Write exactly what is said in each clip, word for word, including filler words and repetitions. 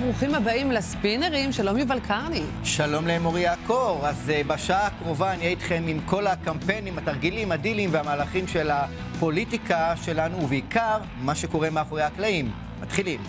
ברוכים הבאים לספינרים, שלום יובל קרני. שלום למוריה קור. אז uh, בשעה הקרובה אני אהיה איתכם עם כל הקמפיינים, התרגילים, הדילים והמהלכים של הפוליטיקה שלנו, ובעיקר מה שקורה מאחורי הקלעים. מתחילים.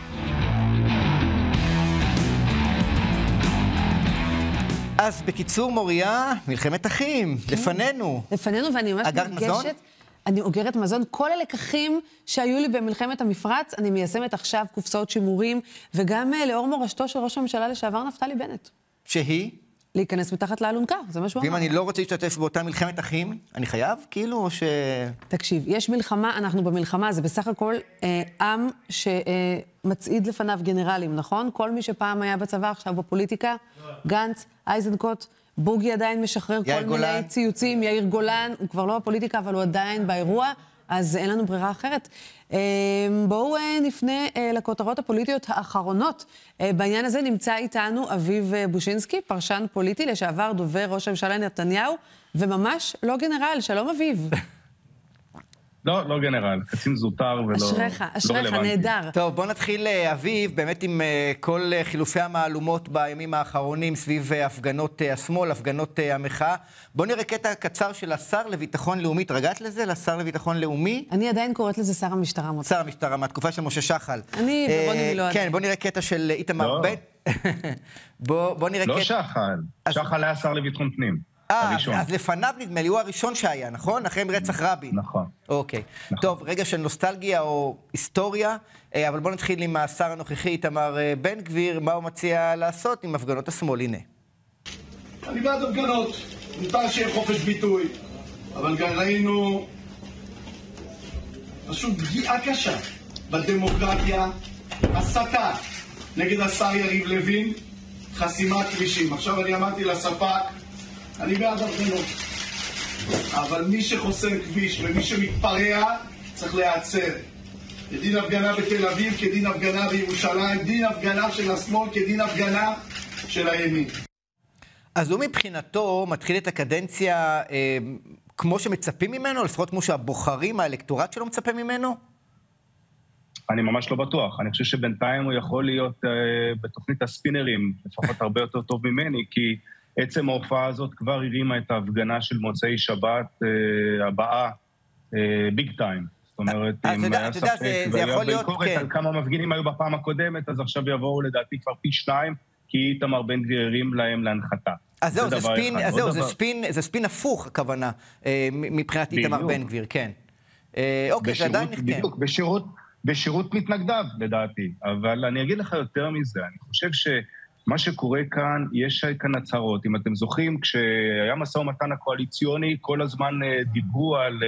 אז בקיצור מוריה, מלחמת אחים, לפנינו. לפנינו, ואני ממש מרגשת. אני אוגרת מזון. כל הלקחים שהיו לי במלחמת המפרץ, אני מיישמת עכשיו קופסאות שימורים, וגם לאור מורשתו של ראש הממשלה לשעבר נפתלי בנט. שהיא? להיכנס מתחת לאלונקה, זה מה שהוא אמר. ואם אני לא רוצה להשתתף באותה מלחמת אחים, אני חייב? כאילו, או ש... תקשיב, יש מלחמה, אנחנו במלחמה, זה בסך הכל אה, עם שמצעיד לפניו גנרלים, נכון? כל מי שפעם היה בצבא, עכשיו בפוליטיקה, גנץ, אייזנקוט, בוגי עדיין משחרר כל גולן. מיני ציוצים, יאיר גולן, הוא כבר לא בפוליטיקה, אבל הוא עדיין באירוע, אז אין לנו ברירה אחרת. בואו נפנה לכותרות הפוליטיות האחרונות. בעניין הזה נמצא איתנו אביב בושינסקי, פרשן פוליטי, לשעבר דובר ראש הממשלה נתניהו, וממש לא גנרל. שלום אביב. לא, לא גנרל, קצין זוטר ולא... אשריך, אשריך, נהדר. טוב, בוא נתחיל, אביב, באמת עם כל חילופי המעלומות בימים האחרונים סביב הפגנות השמאל, הפגנות המחאה. בוא נראה קטע קצר של השר לביטחון לאומי. התרגעת לזה, לשר לביטחון לאומי? אני עדיין קוראת לזה שר המשטרה. שר המשטרה, מהתקופה של משה שחל. אני ורוני מילוא. כן, בוא נראה קטע של איתמר בן. בוא נראה קטע... לא שחל, שחל היה שר לביטחון פנים. אה, אז לפניו נדמה לי, הוא הראשון שהיה, נכון? אחרי רצח רבין. נכון. אוקיי. טוב, רגע של נוסטלגיה או היסטוריה, אבל בואו נתחיל עם השר הנוכחי, איתמר בן גביר, מה הוא מציע לעשות עם הפגנות השמאל, הנה. אני בעד הפגנות, מותר שיהיה חופש ביטוי, אבל גם ראינו פשוט פגיעה קשה בדמוקרטיה, הסתה נגד השר יריב לוין, חסימת כבישים. עכשיו אני אמרתי לספק, אני בעד הפגנות, אבל מי שחוסם כביש ומי שמתפרע צריך להיעצר. כדין הפגנה בתל אביב, כדין הפגנה בירושלים, דין הפגנה של השמאל, כדין הפגנה של הימין. אז הוא מבחינתו מתחיל את הקדנציה אה, כמו שמצפים ממנו, לפחות כמו שהבוחרים, האלקטורט שלו מצפה ממנו? אני ממש לא בטוח. אני חושב שבינתיים הוא יכול להיות אה, בתוכנית הספינרים, לפחות הרבה יותר טוב ממני, כי... עצם ההופעה הזאת כבר הרימה את ההפגנה של מוצאי שבת אה, הבאה, אה, ביג טיים. זאת אומרת, אם היה ספק והיה ביקורת על כמה מפגינים היו בפעם הקודמת, אז עכשיו יבואו לדעתי כבר פי שניים, כי איתמר בן גביר הרים להם להנחתה. אז זהו, זה ספין, אז זהו, זה ספין, זה ספין הפוך הכוונה, מבחינת איתמר בן גביר, כן. אוקיי, זה עדיין נכתב. בדיוק, בשירות, בשירות מתנגדיו, לדעתי. אבל אני אגיד לך יותר מזה, אני חושב ש... מה שקורה כאן, יש כאן הצהרות. אם אתם זוכרים, כשהיה משא ומתן הקואליציוני, כל הזמן דיברו על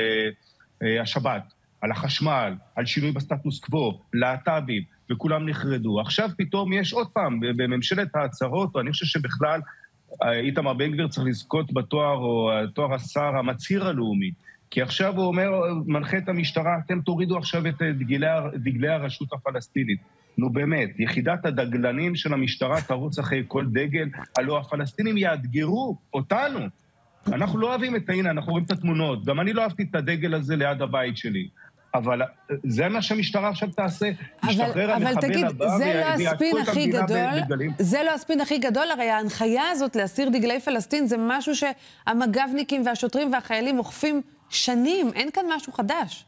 השבת, על החשמל, על שינוי בסטטוס קוו, להט"בים, וכולם נחרדו. עכשיו פתאום יש עוד פעם, בממשלת ההצהרות, אני חושב שבכלל, איתמר בן גביר צריך לזכות בתואר, או תואר השר המצהיר הלאומי. כי עכשיו הוא אומר, מנחה את המשטרה, אתם תורידו עכשיו את דגלי, דגלי הרשות הפלסטינית. נו באמת, יחידת הדגלנים של המשטרה תרוץ אחרי כל דגל, הלוא הפלסטינים יאתגרו אותנו. אנחנו לא אוהבים את העניין, אנחנו רואים את התמונות. גם אני לא אהבתי את הדגל הזה ליד הבית שלי. אבל זה מה שהמשטרה עכשיו תעשה. אבל, אבל תגיד, זה לא הספין הכי גדול, זה לא הספין הכי גדול, הרי ההנחיה הזאת להסיר דגלי פלסטין, זה משהו שהמג"בניקים והשוטרים והחיילים אוכפים שנים, אין כאן משהו חדש.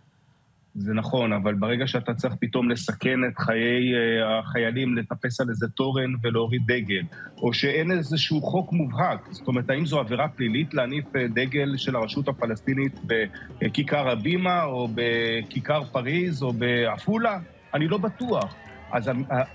זה נכון, אבל ברגע שאתה צריך פתאום לסכן את חיי החיילים, לטפס על איזה תורן ולהוריד דגל, או שאין איזשהו חוק מובהק, זאת אומרת, האם זו עבירה פלילית להניף דגל של הרשות הפלסטינית בכיכר הבימה, או בכיכר פריז, או בעפולה? אני לא בטוח. אז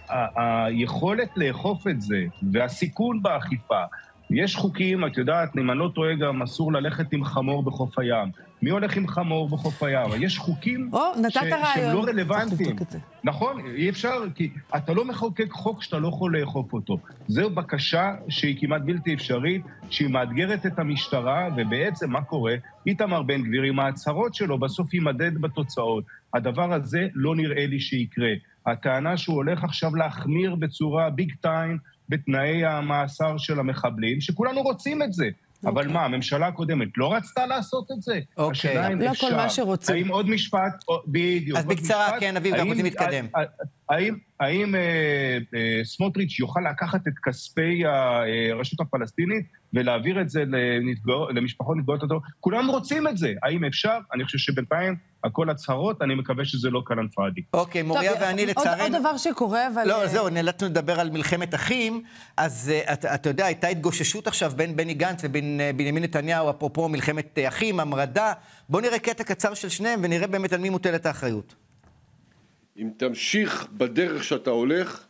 היכולת לאכוף את זה, והסיכון באכיפה, יש חוקים, את יודעת, אם אני לא טועה גם אסור ללכת עם חמור בחוף הים. מי הולך עם חמור בחוף הים? יש חוקים שהם לא רלוונטיים. נכון, אי אפשר, כי אתה לא מחוקק חוק שאתה לא יכול לאכוף אותו. זו בקשה שהיא כמעט בלתי אפשרית, שהיא מאתגרת את המשטרה, ובעצם מה קורה? איתמר בן גביר עם ההצהרות שלו, בסוף יימדד בתוצאות. הדבר הזה לא נראה לי שיקרה. הטענה שהוא הולך עכשיו להחמיר בצורה ביג טיים, בתנאי המאסר של המחבלים, שכולנו רוצים את זה. אבל מה, הממשלה הקודמת לא רצתה לעשות את זה? אוקיי. לא כל מה שרוצים. האם עוד משפט, בדיוק. אז בקצרה, כן, אביב, אנחנו רוצים להתקדם. האם סמוטריץ' יוכל לקחת את כספי הרשות הפלסטינית ולהעביר את זה למשפחות נפגעות הטרור? כולם רוצים את זה. האם אפשר? אני חושב שבינתיים הכל הצהרות, אני מקווה שזה לא כלאם פאדי. אוקיי, מוריה ואני לצערנו... עוד דבר שקורה, אבל... לא, זהו, נאלצנו לדבר על מלחמת אחים, אז אתה יודע, הייתה התגוששות עכשיו בין בני גנץ ובין בנימין נתניהו, אפרופו מלחמת אחים, המרדה. בואו נראה קטע קצר של שניהם ונראה באמת על מי מוטלת האחריות. אם תמשיך בדרך שאתה הולך,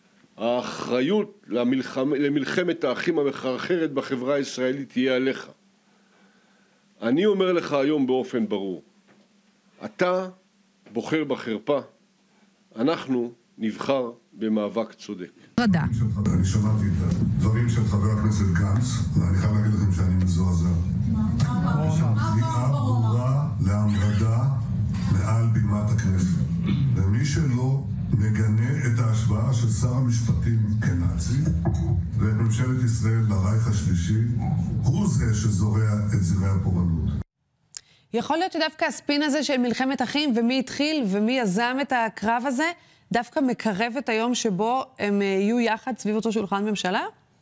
האחריות למלחמ... למלחמת האחים המחרחרת בחברה הישראלית תהיה עליך. אני אומר לך היום באופן ברור, אתה בוחר בחרפה, אנחנו נבחר במאבק צודק. רדה. אני שמעתי את הדברים של חבר הכנסת גנץ, ואני חייב להגיד לכם שאני מזועזע. יש שם קריאה ברורה להמרדה מעל בימת הכנסת. ומי שלא מגנה את ההשוואה של שר המשפטים כנאצי, ואת ממשלת ישראל לרייך השלישי, הוא זה שזורע את זרעי הפורענות. יכול להיות שדווקא הספין הזה של מלחמת אחים, ומי התחיל ומי יזם את הקרב הזה, דווקא מקרב את היום שבו הם יהיו יחד סביב אותו שולחן ממשלה?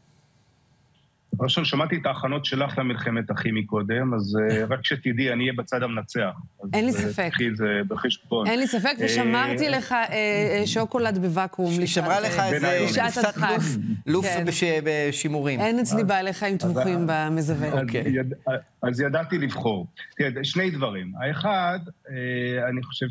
ראשון, שמעתי את ההכנות שלך למלחמת אחים מקודם, אז רק שתדעי, אני אהיה בצד המנצח. אין לי ספק. אין לי ספק, ושמרתי לך שוקולד בוואקום. היא שמרה לך איזה קופסת לוף בשימורים. אין אצלי בא לך עם טבוחים במזווה. אז ידעתי לבחור. שני דברים. האחד, אני חושב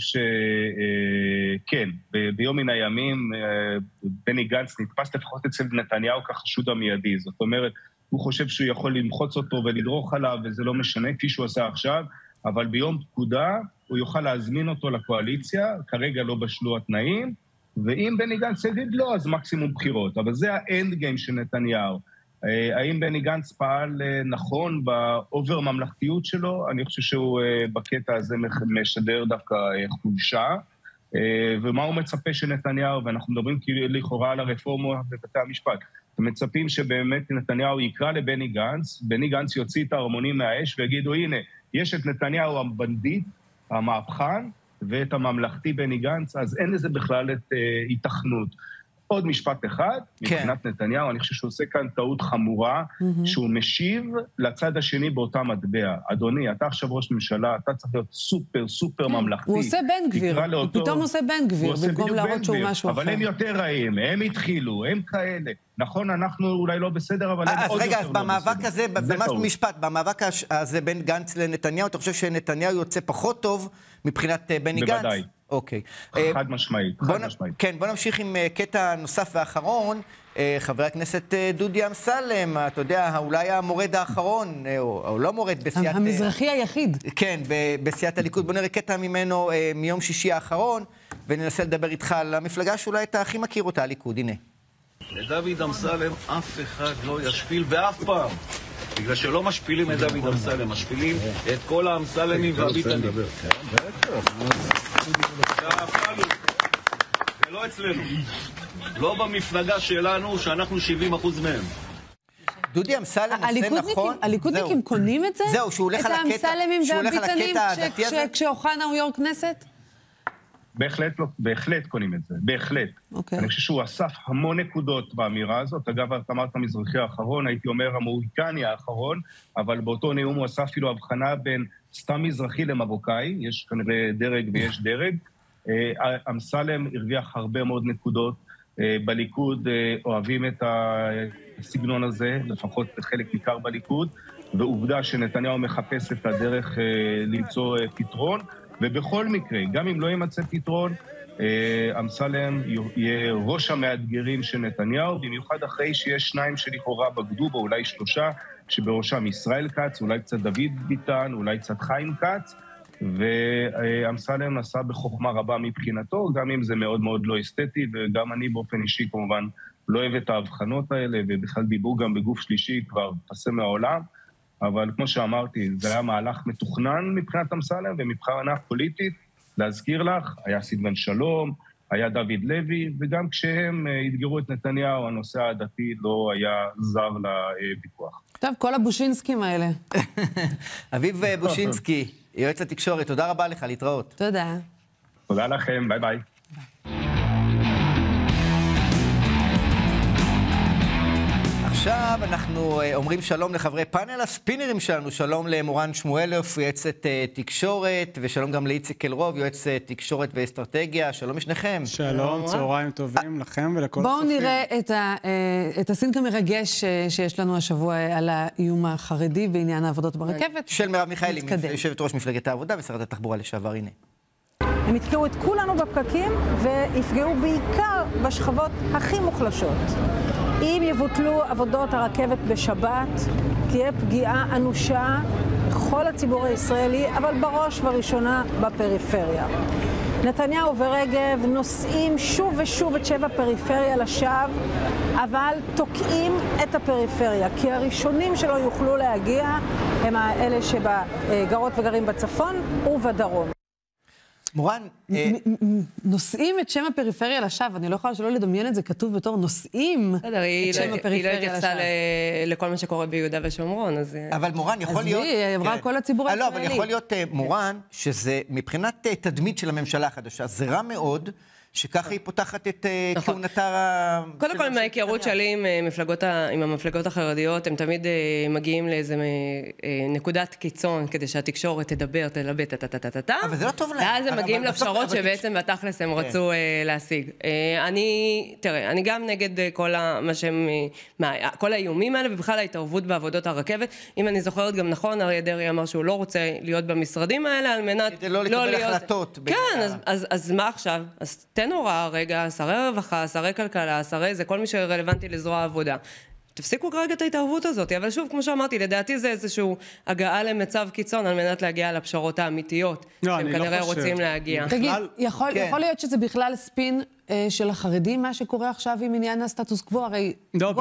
שכן, ביום מן הימים, בני גנץ נתפס לפחות אצל נתניהו כחשוד המיידי. זאת אומרת, הוא חושב שהוא יכול למחוץ אותו ולדרוך עליו, וזה לא משנה, כפי שהוא עשה עכשיו, אבל ביום פקודה הוא יוכל להזמין אותו לקואליציה, כרגע לא בשלו התנאים, ואם בני גנץ יגיד לא, אז מקסימום בחירות. אבל זה האנד גיים של נתניהו. האם בני גנץ פעל נכון באובר ממלכתיות שלו? אני חושב שהוא בקטע הזה משדר דווקא חולשה, ומה הוא מצפה שנתניהו, ואנחנו מדברים לכאורה על הרפורמה בבתי המשפט, אתם מצפים שבאמת נתניהו יקרא לבני גנץ, בני גנץ יוציא את ההרמונים מהאש ויגידו, הנה, יש את נתניהו הבנדיט, המהפכן, ואת הממלכתי בני גנץ, אז אין לזה בכלל את היתכנות. עוד משפט אחד, מבחינת נתניהו, אני חושב שהוא עושה כאן טעות חמורה, שהוא משיב לצד השני באותה מטבע. אדוני, אתה עכשיו ראש ממשלה, אתה צריך להיות סופר, סופר ממלכתי. הוא עושה בן גביר, הוא פתאום עושה בן גביר, במקום להראות שהוא משהו אחר. אבל הם יותר רעים, הם התחילו, הם כאלה. נכון, אנחנו אולי לא בסדר, אבל הם עוד יותר לא בסדר. אז רגע, אז במאבק הזה, ממש במשפט, במאבק הזה בין גנץ לנתניהו, אתה חושב שנתניהו יוצא פחות טוב מבחינת בני גנץ? בוודאי. אוקיי. חד משמעית, חד משמעית. כן, בוא נמשיך עם קטע נוסף ואחרון. חבר הכנסת דודי אמסלם, אתה יודע, אולי המורד האחרון, או לא מורד בסיעת... המזרחי היחיד. כן, בסיעת הליכוד. בוא נראה קטע ממנו מיום שישי האחרון, וננסה לדבר איתך על המפלגה שאולי אתה הכי מכיר אותה, הליכוד. הנה. לדוד אמסלם אף אחד לא ישפיל באף פעם. בגלל שלא משפילים את דוד אמסלם, משפילים את כל האמסלמים והביטנים. שהפעלו, זה לא אצלנו. לא במפלגה שלנו, שאנחנו שבעים אחוז מהם. דודי אמסלם עושה נכון. הליכודניקים קונים את זה? זהו, שהוא הולך על הקטע, את האמסלמים והביטנים כשאוחנה הוא יו"ר כנסת? בהחלט, לא, בהחלט קונים את זה, בהחלט. Okay. אני חושב שהוא אסף המון נקודות באמירה הזאת. אגב, את אמרת המזרחי האחרון, הייתי אומר המוריקני האחרון, אבל באותו נאום הוא עשה אפילו הבחנה בין סתם מזרחי למרוקאי, יש כנראה דרג ויש דרג. אמסלם הרוויח הרבה מאוד נקודות. בליכוד אוהבים את הסגנון הזה, לפחות חלק ניכר בליכוד, ועובדה שנתניהו מחפש את הדרך למצוא פתרון, ובכל מקרה, גם אם לא יימצא פתרון, אמסלם יהיה ראש המאתגרים של נתניהו, במיוחד אחרי שיש שניים שלכאורה בגדו בו, אולי שלושה, שבראשם ישראל כץ, אולי קצת דוד ביטן, אולי קצת חיים כץ, ואמסלם נסע בחוכמה רבה מבחינתו, גם אם זה מאוד מאוד לא אסתטי, וגם אני באופן אישי כמובן לא אוהב את ההבחנות האלה, ובכלל דיבור גם בגוף שלישי כבר פסה מהעולם, אבל כמו שאמרתי, זה היה מהלך מתוכנן מבחינת אמסלם, ומבחינה פוליטית, להזכיר לך, היה סילבן שלום, היה דוד לוי, וגם כשהם התגרו את נתניהו, הנושא העדתי לא היה זר לוויכוח. טוב, כל הבושינסקים האלה. אביב בושינסקי, יועץ התקשורת, תודה רבה לך, להתראות. תודה. תודה לכם, ביי ביי. עכשיו אנחנו אומרים שלום לחברי פאנל הספינרים שלנו, שלום למורן שמואלוף, יועצת תקשורת, ושלום גם לאיציק אלרוב, יועץ תקשורת ואסטרטגיה. שלום לשניכם. שלום, צהריים טובים לכם ולכל בואו הצופים. נראה את, ה, את הסינק המרגש שיש לנו השבוע על האיום החרדי בעניין העבודות ברכבת. של מרב מיכאלי, יושבת ראש מפלגת העבודה ושרת התחבורה לשעבר, הנה. הם יתקעו את כולנו בפקקים ויפגעו בעיקר בשכבות הכי מוחלשות. אם יבוטלו עבודות הרכבת בשבת, תהיה פגיעה אנושה בכל הציבור הישראלי, אבל בראש ובראשונה בפריפריה. נתניהו ורגב נושאים שוב ושוב את שבע פריפריה לשווא, אבל תוקעים את הפריפריה, כי הראשונים שלא יוכלו להגיע הם האלה שגרות וגרים בצפון ובדרום. מורן, נושאים את שם הפריפריה לשווא, אני לא יכולה שלא לדמיין את זה כתוב בתור נושאים את שם הפריפריה לשווא. היא לא התייחסה לכל מה שקורה ביהודה ושומרון, אז... אבל מורן, יכול להיות... אז היא אמרה כל הציבור הישראלי. לא, אבל יכול להיות, מורן, שזה מבחינת תדמית של הממשלה החדשה, זה רע מאוד, שככה היא פותחת את כהונתה... קודם כל, מההיכרות שלי עם המפלגות החרדיות, הם תמיד מגיעים לאיזה נקודת קיצון, כדי שהתקשורת תדבר, תלבט, טה-טה-טה-טה. אבל זה לא טוב להם. ואז הם מגיעים לפשרות שבעצם בתכלס הם רצו להשיג. אני, תראה, אני גם נגד כל האיומים האלה, ובכלל ההתערבות בעבודות הרכבת. אם אני זוכרת גם נכון, אריה דרעי אמר שהוא לא רוצה להיות במשרדים האלה, על מנת... כדי לא לקבל החלטות. כן, אז מה עכשיו? אז תן הוראה רגע, שרי רווחה, שרי כלכלה, שרי זה, כל מי שרלוונטי לזרוע העבודה. תפסיקו כרגע את ההתערבות הזאת, אבל שוב, כמו שאמרתי, לדעתי זה איזשהו הגעה למצב קיצון על מנת להגיע לפשרות האמיתיות, שהם כנראה רוצים להגיע. תגיד, יכול להיות שזה בכלל ספין של החרדים, מה שקורה עכשיו עם עניין הסטטוס קוו? הרי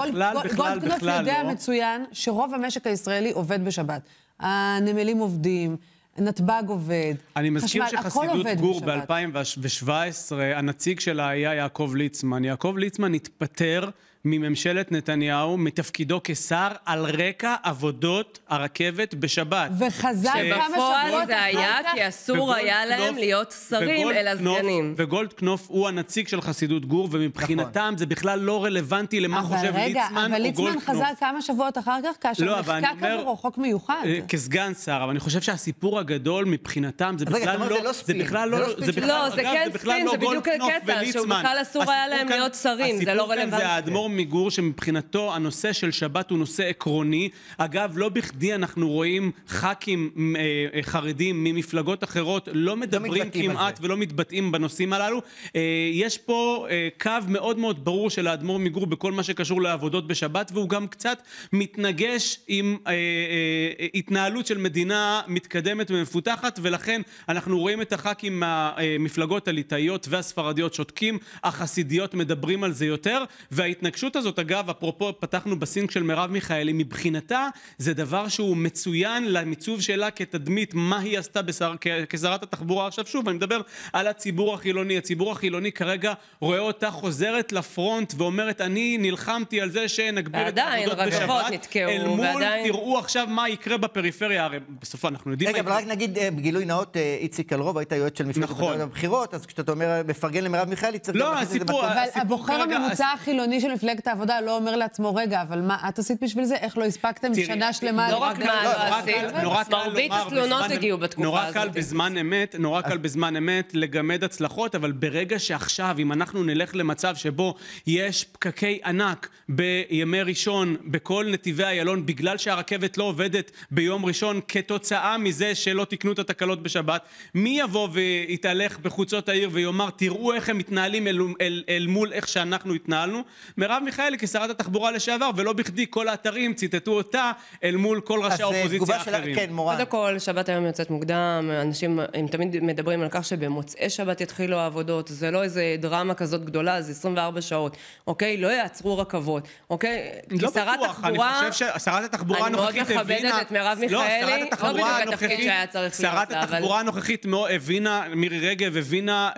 גולדקנופ יודע מצוין שרוב המשק הישראלי עובד בשבת. הנמלים עובדים, נתב"ג עובד, אני מזכיר שחסידות גור ב-אלפיים שבע עשרה, הנציג שלה היה יעקב ליצמן. יעקב ליצמן התפטר מממשלת נתניהו, מתפקידו כשר, על רקע עבודות הרכבת בשבת. וחזר כמה שבועות זה היה כי אסור היה להם להיות שרים אלא סגנים. וגולדקנופ הוא הנציג של חסידות גור, ומבחינתם זה בכלל לא רלוונטי למה חושב ליצמן או גולדקנופ. אבל ליצמן חזר כמה שבועות אחר כך, כאשר נחקק עבורו חוק מיוחד. כסגן שר, אבל אני חושב שהסיפור הגדול מבחינתם זה בכלל לא... זה בכלל לא... לא, זה כן ספין, זה בדיוק הקטע, שהוא בכלל אסור היה להם להיות שרים, זה לא רלוונטי. מיגור שמבחינתו הנושא של שבת הוא נושא עקרוני. אגב, לא בכדי אנחנו רואים ח"כים אה, חרדים ממפלגות אחרות לא מדברים לא כמעט ולא מתבטאים בנושאים הללו. אה, יש פה אה, קו מאוד מאוד ברור של האדמו"ר מיגור בכל מה שקשור לעבודות בשבת, והוא גם קצת מתנגש עם אה, אה, התנהלות של מדינה מתקדמת ומפותחת, ולכן אנחנו רואים את הח"כים מהמפלגות הליטאיות והספרדיות שותקים, החסידיות מדברים על זה יותר, וההתנגשות הזאת, אגב, אפרופו, פתחנו בסינק של מרב מיכאלי, מבחינתה זה דבר שהוא מצוין למיצוב שלה כתדמית, מה היא עשתה בשר, כשרת התחבורה. עכשיו שוב, אני מדבר על הציבור החילוני. הציבור החילוני כרגע רואה אותה חוזרת לפרונט ואומרת, אני נלחמתי על זה שנגביר את העבודות בשבת, אל מול, ועדיין... תראו עכשיו מה יקרה בפריפריה. הרי בסופו אנחנו יודעים... רגע, אבל רק נגיד, בגילוי נאות, איציק אלרוב, היית יועץ של מפלגת הבחירות, אז כשאתה אומר, מפרגן למרב מיכאלי, לא, הסיפור... אבל הבוחר הממוצע החילוני של מפלגת העבודה לא אומר לעצמו, רגע, אבל מה את עשית בשביל זה? איך לא הספקתם שנה שלמה? לא רק מה לא עשית, מרבית התלונות הגיעו בתקופה הזאת. נורא קל בזמן אמת, נורא קל בזמן אמת לגמד הצלחות, אבל ברגע שעכשיו, אם אנחנו נלך למצב שבו יש פקקי ענק בימי ראשון, בכל נתיבי איילון, בגלל שהרכבת לא עובדת ביום ראשון, כתוצאה מזה שלא תקנו את התקלות בשבת, מי יבוא ויתהלך בחוצות העיר ויאמר, תראו איך הם מתנהלים אל, אל, אל מול איך שאנחנו התנהלנו? מרב מרב מיכאלי כשרת התחבורה לשעבר, ולא בכדי כל האתרים ציטטו אותה אל מול כל ראשי האופוזיציה האחרים. כן, מורן. קודם כל, שבת היום יוצאת מוקדם, אנשים, הם תמיד מדברים על כך שבמוצאי שבת יתחילו העבודות, זה לא איזה דרמה כזאת גדולה, זה עשרים וארבע שעות, אוקיי? לא יעצרו רכבות, אוקיי? לא בטוח, אני חושב ששרת התחבורה הנוכחית הבינה... אני מאוד מכבדת את מרב מיכאלי, לא בדיוק התפקיד שהיה צריך להיות. שרת התחבורה הנוכחית הבינה, מירי רגב הבינה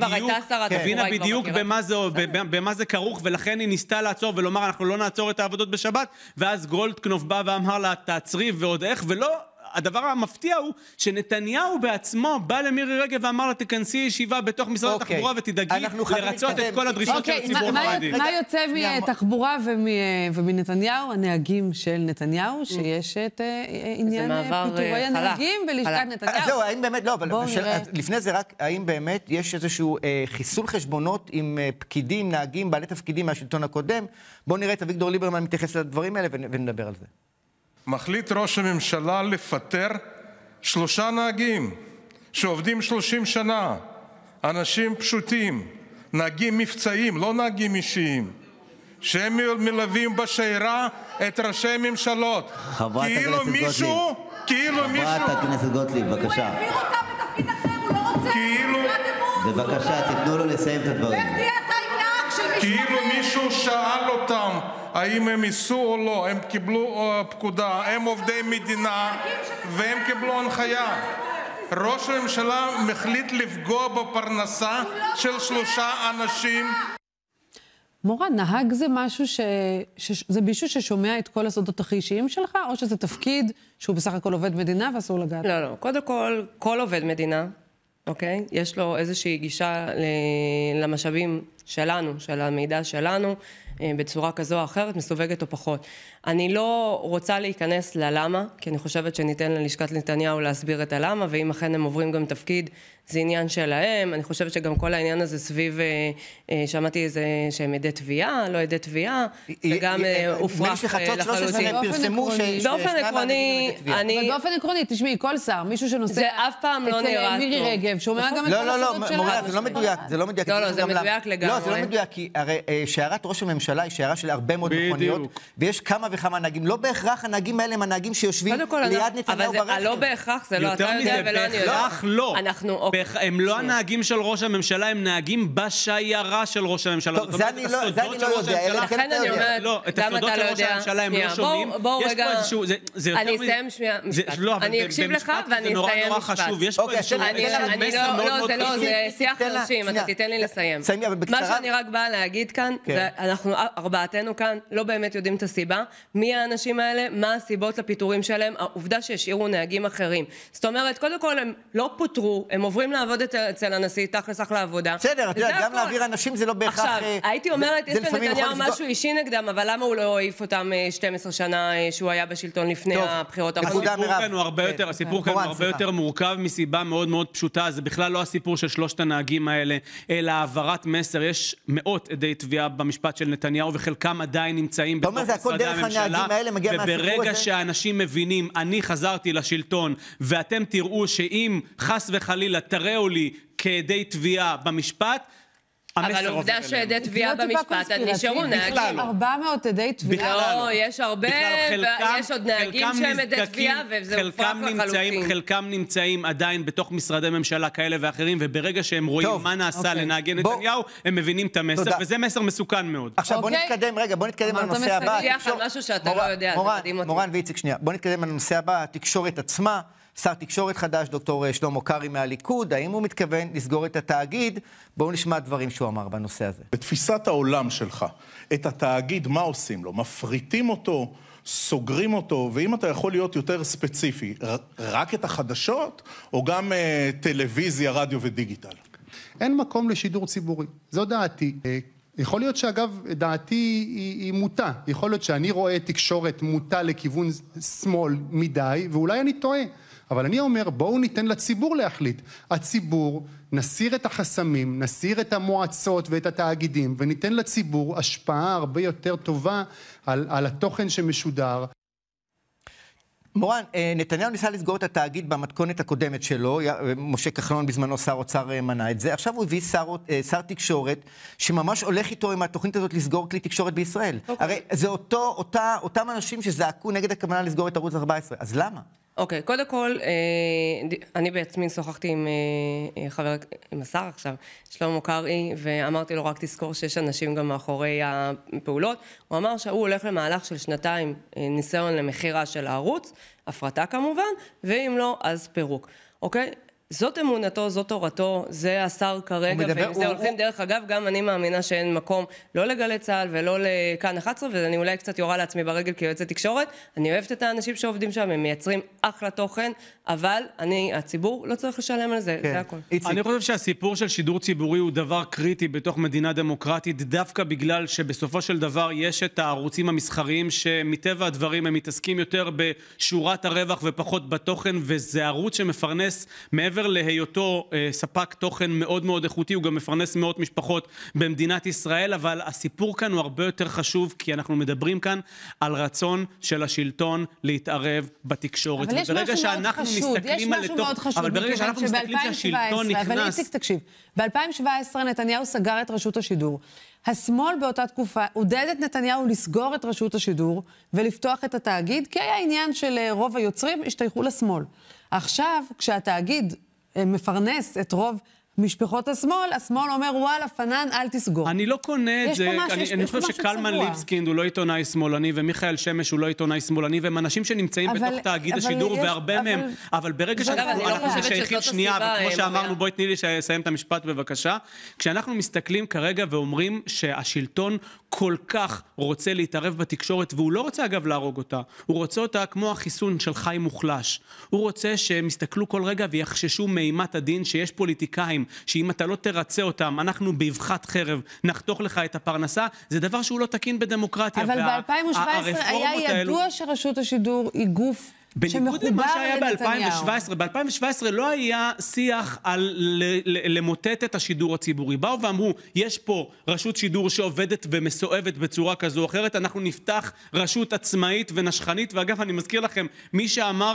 בדיוק במה זה כרוך, ולכן היא ניסתה לעצור ולומר אנחנו לא נעצור את העבודות בשבת, ואז גולדקנופ בא ואמר לה תעצרי ועוד איך, ולא... הדבר המפתיע הוא שנתניהו בעצמו בא למירי רגב ואמר לה תכנסי ישיבה בתוך משרד התחבורה ותדאגי לרצות את כל הדרישות של הציבור החרדי. מה יוצא מתחבורה ומנתניהו? הנהגים של נתניהו, שיש את עניין פיטורי הנהגים בלשכת נתניהו. זהו, האם באמת, לא, אבל לפני זה רק, האם באמת יש איזשהו חיסול חשבונות עם פקידים, נהגים, בעלי תפקידים מהשלטון הקודם? בואו נראה את אביגדור ליברמן מתייחס לדברים האלה ונדבר על זה. מחליט ראש הממשלה לפטר שלושה נהגים שעובדים שלושים שנה, אנשים פשוטים, נהגים מבצעיים, לא נהגים אישיים, שהם מלווים בשיירה את ראשי הממשלות. כאילו מישהו, כאילו מישהו... חברת הכנסת גוטליב, בבקשה. הוא העביר אותם לתפקיד אחר, הוא לא רוצה... כאילו... בבקשה, תתנו לו לסיים את הדברים. כאילו מישהו שאל אותם האם הם ייסעו או לא, הם קיבלו פקודה, הם עובדי מדינה והם קיבלו הנחיה. ראש הממשלה מחליט לפגוע בפרנסה של שלושה אנשים. מורן, נהג זה משהו ש... ש... זה מישהו ששומע את כל הסודות הכי אישיים שלך, או שזה תפקיד שהוא בסך הכל עובד מדינה ואסור לגעת? לא, לא. קודם כל, כל עובד מדינה, אוקיי? יש לו איזושהי גישה למשאבים שלנו, של המידע שלנו, בצורה כזו או אחרת, מסווגת או פחות. אני לא רוצה להיכנס ללמה, כי אני חושבת שניתן ללשכת נתניהו להסביר את הלמה, ואם אכן הם עוברים גם תפקיד, זה עניין שלהם. אני חושבת שגם כל העניין הזה סביב, שמעתי איזה שהם עדי תביעה, לא עדי תביעה, וגם הופרח לחלוטין. באופן עקרוני, אני... באופן עקרוני, תשמעי, כל שר, מישהו שנושא... זה אף פעם לא נראה טוב. מירי רגב, שומע גם את כל הסודות שלה. לא, לא, זה לא מדויק, זה לא מדויק. לא, לא, זה מדויק לגמרי. לא, זה לא מדויק, כי הרי שיירת ראש הממשלה היא שיירה של הרבה מאוד מכוניות, ויש כמה וכמה נהגים. לא בהכרח הנהגים האלה הם הנהגים שיושבים ליד נתניהו ברכב. אבל לא בהכרח, זה לא אתה יודע ולא אני יודע. בהכרח לא. הם לא הנהגים של ראש הממשלה, הם נהגים בשיירה של ראש הממשלה. טוב, זה אני לא יודע. לכן אני אומרת, גם אתה לא יודע. בואו רגע, אני אסיים שנייה משפט. אני אקשיב לך ואני אסיים משפט. לא, זה לא, זה שיח אנשים, אתה תיתן לי לסיים. מה שאני רק באה להגיד כאן, אנחנו ארבעתנו כאן לא באמת יודעים את הסיבה, מי האנשים האלה, מה הסיבות לפיטורים שלהם, העובדה שהשאירו נהגים אחרים. זאת אומרת, קודם כל הם לא פוטרו, הם עוברים לעבוד אצל הנשיא, תכלס אחלה עבודה. בסדר, אתה יודע, גם להעביר אנשים זה לא בהכרח... עכשיו, הייתי אומרת, יש לנתניהו משהו אישי נגדם, אבל למה הוא לא העיף אותם שתים עשרה שנה שהוא היה בשלטון לפני הבחירות האחרונות? הסיפור כאן הוא הרבה יותר מורכב מסיבה מאוד מאוד פשוטה, זה בכלל לא הסיפור של שלושת הנהגים האלה, אלא העברת מסר. יש מאות עדי תביעה במשפט של נתניהו, וחלקם עדיין נמצאים בתוך משרדי הממשלה, וברגע שהאנשים מבינים, אני חזרתי לשלטון, ואתם תראו שאם חס וחלילה תראו לי כעדי תביעה במשפט, אבל עובדה שעדי תביעה במשפט, נשארו נהגים. ארבע מאות עדי תביעה. לא, יש הרבה, ויש עוד נהגים שהם עדי תביעה, וזה הופך לחלוטין. חלקם נמצאים עדיין בתוך משרדי ממשלה כאלה ואחרים, וברגע שהם רואים מה נעשה לנהגי נתניהו, הם מבינים את המסר, וזה מסר מסוכן מאוד. עכשיו בוא נתקדם, רגע, בוא נתקדם לנושא הבא. אתה משיח על משהו שאתה לא יודע, זה מדהים אותי. מורן ואיציק, שנייה, בוא נתקדם לנושא הבא, התקשורת עצמה. שר תקשורת חדש, דוקטור שלמה קרעי מהליכוד, האם הוא מתכוון לסגור את התאגיד? בואו נשמע דברים שהוא אמר בנושא הזה. בתפיסת העולם שלך, את התאגיד, מה עושים לו? מפריטים אותו, סוגרים אותו, ואם אתה יכול להיות יותר ספציפי, רק את החדשות, או גם uh, טלוויזיה, רדיו ודיגיטל? אין מקום לשידור ציבורי, זו דעתי. יכול להיות שאגב, דעתי היא, היא מוטה. יכול להיות שאני רואה תקשורת מוטה לכיוון שמאל מדי, ואולי אני טועה. אבל אני אומר, בואו ניתן לציבור להחליט. הציבור, נסיר את החסמים, נסיר את המועצות ואת התאגידים, וניתן לציבור השפעה הרבה יותר טובה על, על התוכן שמשודר. מורן, נתניהו ניסה לסגור את התאגיד במתכונת הקודמת שלו, משה כחלון בזמנו שר אוצר מנע את זה, עכשיו הוא הביא שר, שר תקשורת שממש הולך איתו עם התוכנית הזאת לסגור כלי תקשורת בישראל. Okay. הרי זה אותו, אותה, אותם אנשים שזעקו נגד הכוונה לסגור את ערוץ ארבע עשרה, אז למה? אוקיי, קודם כל, אני בעצמי שוחחתי עם חבר, עם השר עכשיו, שלמה קרעי, ואמרתי לו רק תזכור שיש אנשים גם מאחורי הפעולות. הוא אמר שהוא הולך למהלך של שנתיים ניסיון למחירה של הערוץ, הפרטה כמובן, ואם לא, אז פירוק. אוקיי? זאת אמונתו, זאת תורתו, זה השר כרגע, ועם זה הולכים דרך אגב, גם אני מאמינה שאין מקום לא לגלי צה"ל ולא לכאן אחת עשרה, ואני אולי קצת יורה לעצמי ברגל כיועצת תקשורת, אני אוהבת את האנשים שעובדים שם, הם מייצרים אחלה תוכן, אבל אני, הציבור לא צריך לשלם על זה, זה הכל. אני חושב שהסיפור של שידור ציבורי הוא דבר קריטי בתוך מדינה דמוקרטית, דווקא בגלל שבסופו של דבר יש את הערוצים המסחריים, שמטבע הדברים הם מתעסקים יותר בשורת הרווח ופחות בתוכן, וזה ערוץ שמפרנס מעבר להיותו אה, ספק תוכן מאוד מאוד איכותי, הוא גם מפרנס מאות משפחות במדינת ישראל, אבל הסיפור כאן הוא הרבה יותר חשוב, כי אנחנו מדברים כאן על רצון של השלטון להתערב בתקשורת. אבל יש משהו מאוד חשוד, יש משהו מאוד חשוד, אבל ברגע שאנחנו מסתכלים שהשלטון נכנס... אבל איציק, תקשיב, ב-אלפיים שבע עשרה נתניהו סגר את רשות השידור. השמאל באותה תקופה עודד את נתניהו לסגור את רשות השידור ולפתוח את התאגיד, כי היה עניין של רוב היוצרים השתייכו לשמאל. עכשיו, כשהתאגיד מפרנס את רוב משפחות השמאל, השמאל אומר, וואלה, פנן, אל תסגור. אני לא קונה את זה, אני חושב שקלמן ליבסקינד הוא לא עיתונאי שמאלני, ומיכאל שמש הוא לא עיתונאי שמאלני, והם אנשים שנמצאים בתוך תאגיד השידור, והרבה מהם, אבל ברגע שאנחנו שייכים שנייה, וכמו שאמרנו, בואי תני לי לסיים את המשפט בבקשה, כשאנחנו מסתכלים כרגע ואומרים שהשלטון כל כך רוצה להתערב בתקשורת, והוא לא רוצה אגב להרוג אותה, הוא רוצה אותה כמו החיסון של חי מוחלש. הוא רוצה שהם יסתכלו כל רגע ויחששו מאימת הדין שיש פוליטיקאים, שאם אתה לא תרצה אותם, אנחנו באבחת חרב נחתוך לך את הפרנסה, זה דבר שהוא לא תקין בדמוקרטיה. אבל ב-אלפיים שבע עשרה היה ידוע שרשות השידור היא גוף בניגוד למה שהיה ב-אלפיים שבע עשרה, ב-אלפיים שבע עשרה לא היה שיח על למוטט את השידור הציבורי. באו ואמרו, יש פה רשות שידור שעובדת ומסואבת בצורה כזו או אחרת, אנחנו נפתח רשות עצמאית ונשכנית, ואגב אני מזכיר לכם, מי שאמר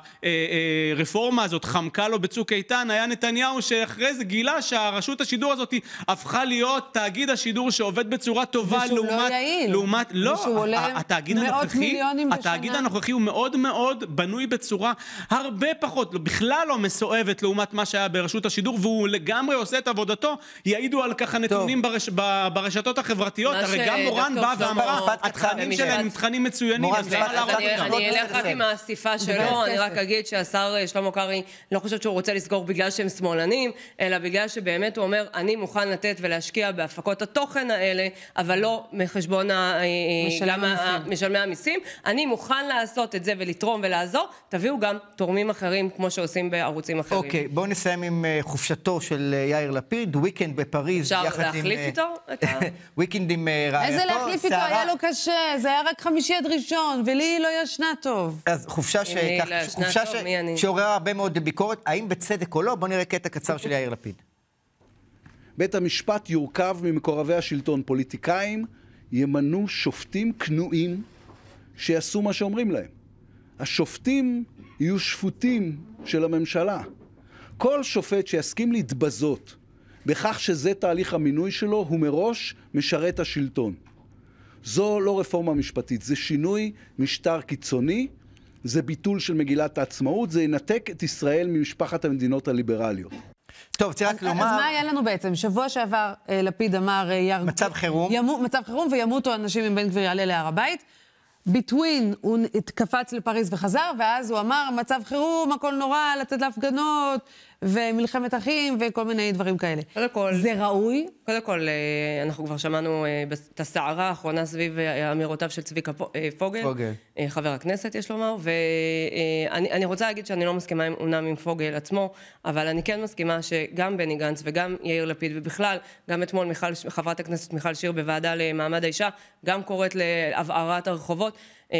שהרפורמה הזאת חמקה לו בצוק איתן, היה נתניהו שאחרי זה גילה שהרשות השידור הזאת הפכה להיות תאגיד השידור שעובד בצורה טובה לעומת... לעומת לא, התאגיד הנוכחי, התאגיד הנוכחי הוא מאוד מאוד בנוי בצורה הרבה פחות, בכלל לא מסואבת לעומת מה שהיה ברשות השידור, והוא לגמרי עושה את עבודתו, יעידו על ככה נתונים ברש, ברשתות החברתיות, הרי גם מורן בא ואמרה, התכנים שלהם הם תכנים מצוינים, אז למה להרוג אותם? אני אלך רק עם האסיפה שלו, אני רק אגיד שהשר שלמה קרעי לא חושב שהוא רוצה לסגור בגלל שהם שמאלנים, אלא בגלל שבאמת הוא אומר, אני מוכן לתת ולהשקיע בהפקות התוכן האלה, אבל לא מחשבון משלמי המיסים, אני מוכן לעשות את זה ולתרום ולעזור, תביאו גם תורמים אחרים כמו שעושים בערוצים אחרים. אוקיי, בואו נסיים עם חופשתו של יאיר לפיד, וויקנד בפריז. אפשר להחליף איתו? וויקנד עם רעייתו. איזה להחליף איתו? היה לו קשה, זה היה רק חמישי עד ראשון, ולי לא ישנה טוב. אז חופשה שעוררה הרבה מאוד ביקורת, האם בצדק או לא? בואו נראה קטע קצר של יאיר לפיד. בית המשפט יורכב ממקורבי השלטון, פוליטיקאים ימנו שופטים כנועים שיעשו מה שאומרים להם. השופטים יהיו שפוטים של הממשלה. כל שופט שיסכים להתבזות בכך שזה תהליך המינוי שלו, הוא מראש משרת השלטון. זו לא רפורמה משפטית, זה שינוי משטר קיצוני, זה ביטול של מגילת העצמאות, זה ינתק את ישראל ממשפחת המדינות הליברליות. טוב, צריך רק לומר... אז מה היה לנו בעצם? שבוע שעבר לפיד אמר... מצב חירום. מצב חירום וימותו אנשים עם בן גביר יעלה להר הבית. ביטווין, הוא התקפץ לפריז וחזר, ואז הוא אמר, מצב חירום, הכל נורא, לתת להפגנות, ומלחמת אחים, וכל מיני דברים כאלה. קודם כל... זה ראוי? קודם כל, אנחנו כבר שמענו את הסערה האחרונה סביב אמירותיו של צביקה פוגל, פוגל. חבר הכנסת, יש לומר, ואני רוצה להגיד שאני לא מסכימה אומנם עם פוגל עצמו, אבל אני כן מסכימה שגם בני גנץ וגם יאיר לפיד, ובכלל, גם אתמול מיכל, חברת הכנסת מיכל שיר בוועדה למעמד האישה, גם קוראת להבערת הרחובות,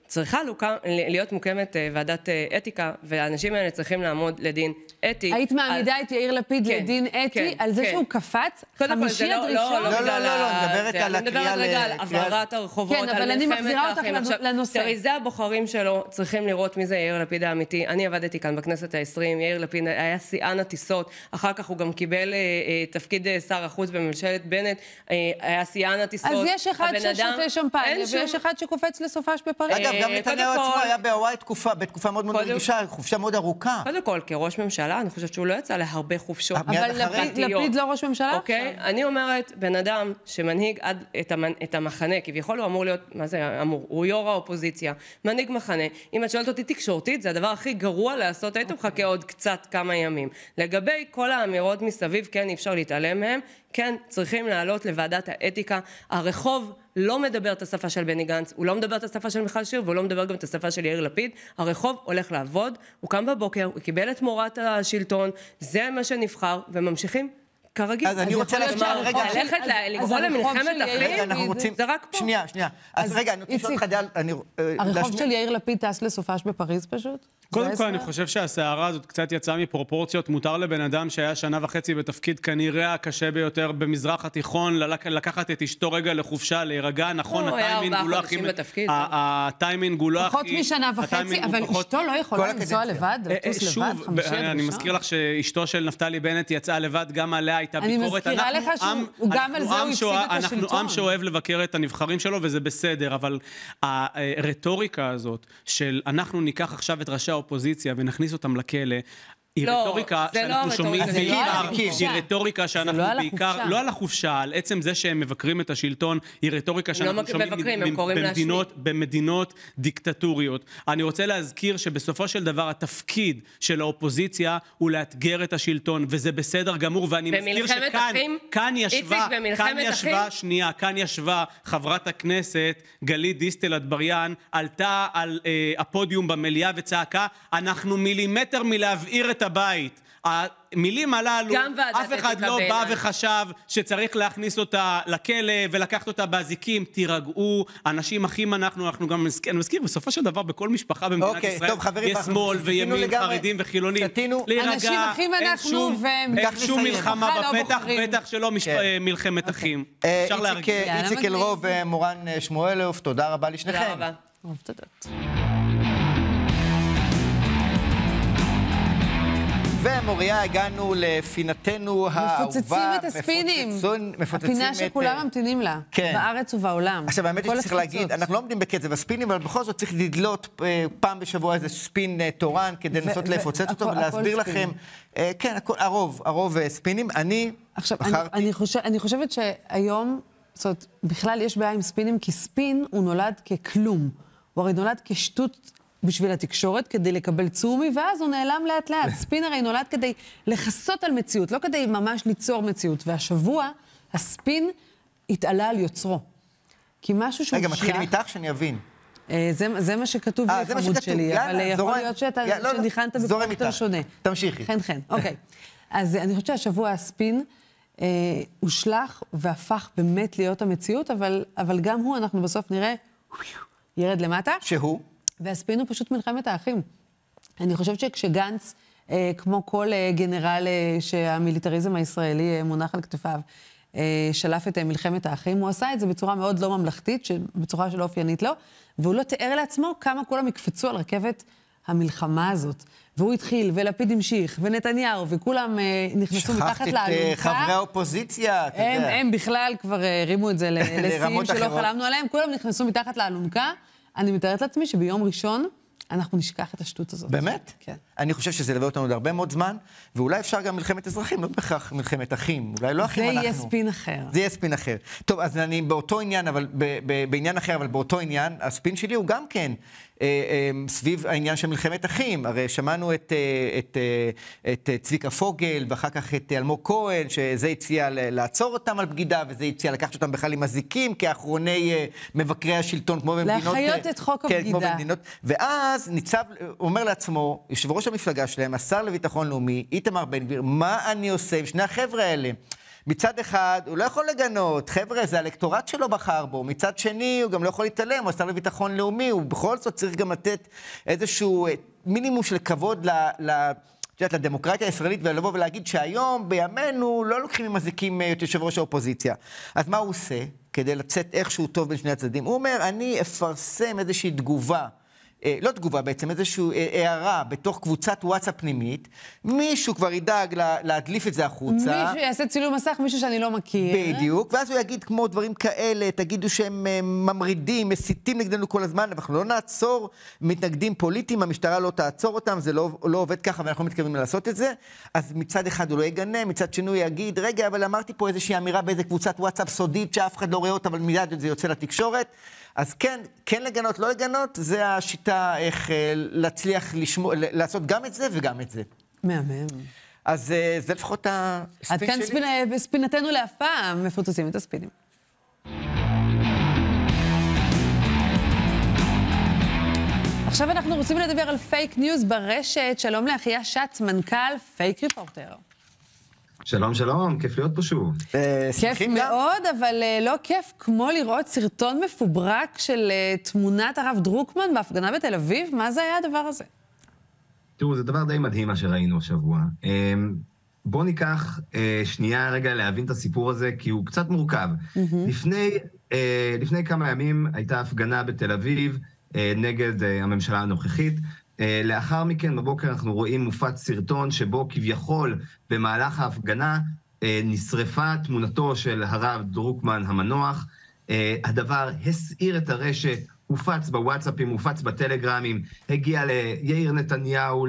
צריכה להיות מוקמת ועדת אתיקה, והאנשים האלה צריכים לעמוד לדין אתי. היית מעמידה את יאיר לפיד לדין אתי על זה שהוא קפץ חמישי הדרישות? לא, לא, לא, לא, מדברת על הקריאה... אני מדברת רגע על עברת הרחובות, כן, אבל אני מחזירה אותך לנושא. תראי, זה הבוחרים שלו, צריכים לראות מי זה יאיר לפיד האמיתי. אני עבדתי כאן בכנסת העשרים, יאיר לפיד היה שיאן הטיסות, אחר כך הוא גם קיבל תפקיד שר החוץ בממשלת בנט, היה שיאן הטיסות. אז יש אחד ששותה שמפניה, ויש אחד שקופץ לסופש בפריז. אגב, גם נתניהו עצמו היה בהוואי תקופה, בתקופה מאוד מאוד רגישה, חופשה מאוד ארוכה. קודם כל, כראש ממשלה, אני חושבת שהוא לא יצא להרבה חופשות. אבל לפיד לא ראש ממשלה? אוקיי, אני אומרת, בן אדם שמנהיג את המחנה, כביכול הוא אמור להיות, מה זה אמור? הוא יו"ר האופוזיציה, מנהיג מחנה. אם את שואלת אותי תקשורתית, זה הדבר הכי גרוע לעשות, היית מחכה עוד קצת כמה ימים. לגבי כל האמירות מסביב, כן, אי אפשר להתעלם מהם, כן, צריכים לעלות לוועדת האתיקה. הרחוב לא מדבר את השפה של בני גנץ, הוא לא מדבר את השפה של מיכל שיר, והוא לא מדבר גם את השפה של יאיר לפיד. הרחוב הולך לעבוד, הוא קם בבוקר, הוא קיבל את מורת השלטון, זה מה שנבחר, וממשיכים כרגיל. אז אני רוצה לשמוע, רגע, ללכת לגרום למלחמת אחים, זה רק פה. שנייה, שנייה. אז רגע, אני רוצה לשאול אותך דעה... הרחוב של יאיר לפיד טס לסופש בפריז פשוט? קודם כל, אני חושב שהסערה הזאת קצת יצאה מפרופורציות. מותר לבן אדם שהיה שנה וחצי בתפקיד כנראה הקשה ביותר במזרח התיכון, לקחת את אשתו רגע לחופשה, להירגע. נכון, הטיימינג הוא לא הכי... הטיימינג הוא לא הכי... פחות משנה וחצי, אבל אשתו לא יכולה לנסוע לבד, לטוס לבד, חמישי הדרישה. אני מזכיר לך שאשתו של נפתלי בנט יצאה לבד, גם עליה הייתה ביקורת. אני מזכירה לך שהוא גם על זה הוא הפסיד את השלטון. אנחנו עם שאוהב לבקר את הנבחרים שלו, וזה בסדר, אבל הרטוריקה הזאת של אנחנו ניקח עכשיו את ראשי האופוזיציה ונכניס אותם לכלא, היא רטוריקה שאנחנו שומעים בעיקר, היא רטוריקה שאנחנו בעיקר, לא על החופשה, על עצם זה שהם מבקרים את השלטון, היא רטוריקה שאנחנו שומעים במדינות דיקטטוריות. אני רוצה להזכיר שבסופו של דבר התפקיד של האופוזיציה הוא לאתגר את השלטון, וזה בסדר גמור, ואני מזכיר שכאן, כאן ישבה, כאן ישבה, שנייה, כאן ישבה חברת הכנסת גלית דיסטל אטבריאן, עלתה על הפודיום במליאה וצעקה, אנחנו מילימטר מלהבעיר את הבית. המילים הללו, אף אחד לא בא וחשב שצריך להכניס אותה לכלא ולקחת אותה באזיקים. תירגעו, אנשים אחים אנחנו, אנחנו גם אני מזכיר, בסופו של דבר בכל משפחה במדינת ישראל יש שמאל וימין, חרדים וחילונים. אנשים אחים אנחנו, אין שום מלחמה בפתח, בטח שלא מלחמת אחים. אפשר להרגיע. איציק אלרוב ומורן שמואלוף, תודה רבה לשניכם. תודה רבה. תודות. ומוריה, הגענו לפינתנו האהובה. מפוצצים את הספינים. הפינה שכולם ממתינים לה, בארץ ובעולם. עכשיו, האמת היא שצריך להגיד, אנחנו לא עומדים בקצב הספינים, אבל בכל זאת צריך לדלות פעם בשבוע איזה ספין תורן, כדי לנסות לפוצץ אותו ולהסביר לכם. כן, הרוב, הרוב ספינים. אני בחרתי... אני חושבת שהיום, זאת אומרת, בכלל יש בעיה עם ספינים, כי ספין הוא נולד ככלום. הוא הרי נולד כשטות בשביל התקשורת, כדי לקבל צומי, ואז הוא נעלם לאט לאט. ספין הרי נולד כדי לחסות על מציאות, לא כדי ממש ליצור מציאות. והשבוע, הספין התעלה על יוצרו. כי משהו שהוא רגע, מתחילים איתך שאני אבין. זה מה שכתוב בחמוד שלי, אבל יכול להיות שניחנת בפרקטור שונה. תמשיכי. חן חן, אוקיי. אז אני חושבת שהשבוע הספין הושלח והפך באמת להיות המציאות, אבל גם הוא, אנחנו בסוף נראה, ירד למטה. שהוא? והספין הוא פשוט מלחמת האחים. אני חושבת שכשגנץ, אה, כמו כל אה, גנרל אה, שהמיליטריזם הישראלי אה, מונח על כתפיו, אה, שלף את אה, מלחמת האחים, הוא עשה את זה בצורה מאוד לא ממלכתית, בצורה שלא אופיינית לו, והוא לא תיאר לעצמו כמה כולם יקפצו על רכבת המלחמה הזאת. והוא התחיל, ולפיד המשיך, ונתניהו, וכולם אה, נכנסו מתחת לאלונקה. שכחת את חברי האופוזיציה, אתה הם, יודע. הם בכלל כבר אה, הרימו את זה לשיאים שלא חלמנו עליהם, כולם נכנסו מתחת לאלונקה. אני מתארת לעצמי שביום ראשון אנחנו נשכח את השטות הזאת. באמת? כן. אני חושב שזה ילווה אותנו עוד הרבה מאוד זמן, ואולי אפשר גם מלחמת אזרחים, לא בכך מלחמת אחים, אולי לא אחים אנחנו. זה יהיה ספין אחר. זה יהיה ספין אחר. טוב, אז אני באותו עניין, אבל בעניין אחר, אבל באותו עניין, הספין שלי הוא גם כן סביב העניין של מלחמת אחים. הרי שמענו את, את, את צביקה פוגל, ואחר כך את אלמוג כהן, שזה הציע לעצור אותם על בגידה, וזה הציע לקחת אותם בכלל עם הזיקים, כאחרוני מבקרי השלטון, כמו במדינות... להחיות את חוק הבגידה. כן, כמו במדינות. ואז ניצב, אומר לעצמו, יושב ראש המפלגה שלהם, השר לביטחון לאומי, איתמר בן גביר, מה אני עושה עם שני החבר'ה האלה? מצד אחד, הוא לא יכול לגנות, חבר'ה, זה האלקטורט שלו בחר בו, מצד שני, הוא גם לא יכול להתעלם, הוא השר לביטחון לאומי, הוא בכל זאת צריך גם לתת איזשהו מינימום של כבוד ל... ל... לדמוקרטיה הישראלית, ולבוא ולהגיד שהיום, בימינו, לא לוקחים עם מזיקים את יושב ראש האופוזיציה. אז מה הוא עושה כדי לצאת איכשהו טוב בין שני הצדדים? הוא אומר, אני אפרסם איזושהי תגובה, אה, לא תגובה בעצם, איזושהי הערה בתוך קבוצת וואטסאפ פנימית, מישהו כבר ידאג לה, להדליף את זה החוצה. מישהו יעשה צילום מסך, מישהו שאני לא מכיר. בדיוק, ואז הוא יגיד כמו דברים כאלה, תגידו שהם ממרידים, מסיתים נגדנו כל הזמן, אנחנו לא נעצור מתנגדים פוליטיים, המשטרה לא תעצור אותם, זה לא, לא עובד ככה, ואנחנו מתכוונים לעשות את זה. אז מצד אחד הוא לא יגנה, מצד שני הוא יגיד, רגע, אבל אמרתי פה איזושהי אמירה באיזה קבוצת וואטסאפ סודית, שאף אחד לא רואה אותה, אבל מיד זה יוצא לתקשורת. אז כן, כן לגנות, לא לגנות, זה השיטה איך להצליח לשמור, לעשות גם את זה וגם את זה. מהמם. אז זה לפחות הספין שלי. עד כאן ספין, ספינתנו להפעם, מפוצצים את הספינים. עכשיו אנחנו רוצים לדבר על פייק ניוז ברשת. שלום לאחיה שץ, מנכ"ל פייק ריפורטר. שלום, שלום, כיף להיות פה שוב. כיף מאוד, אבל לא כיף כמו לראות סרטון מפוברק של תמונת הרב דרוקמן בהפגנה בתל אביב. מה זה היה הדבר הזה? תראו, זה דבר די מדהים מה שראינו השבוע. בואו ניקח שנייה רגע להבין את הסיפור הזה, כי הוא קצת מורכב. לפני, לפני כמה ימים הייתה הפגנה בתל אביב נגד הממשלה הנוכחית. לאחר מכן, בבוקר אנחנו רואים מופץ סרטון שבו כביכול במהלך ההפגנה נשרפה תמונתו של הרב דרוקמן המנוח. הדבר הסעיר את הרשת, הופץ בוואטסאפים, הופץ בטלגרמים, הגיע ליאיר נתניהו,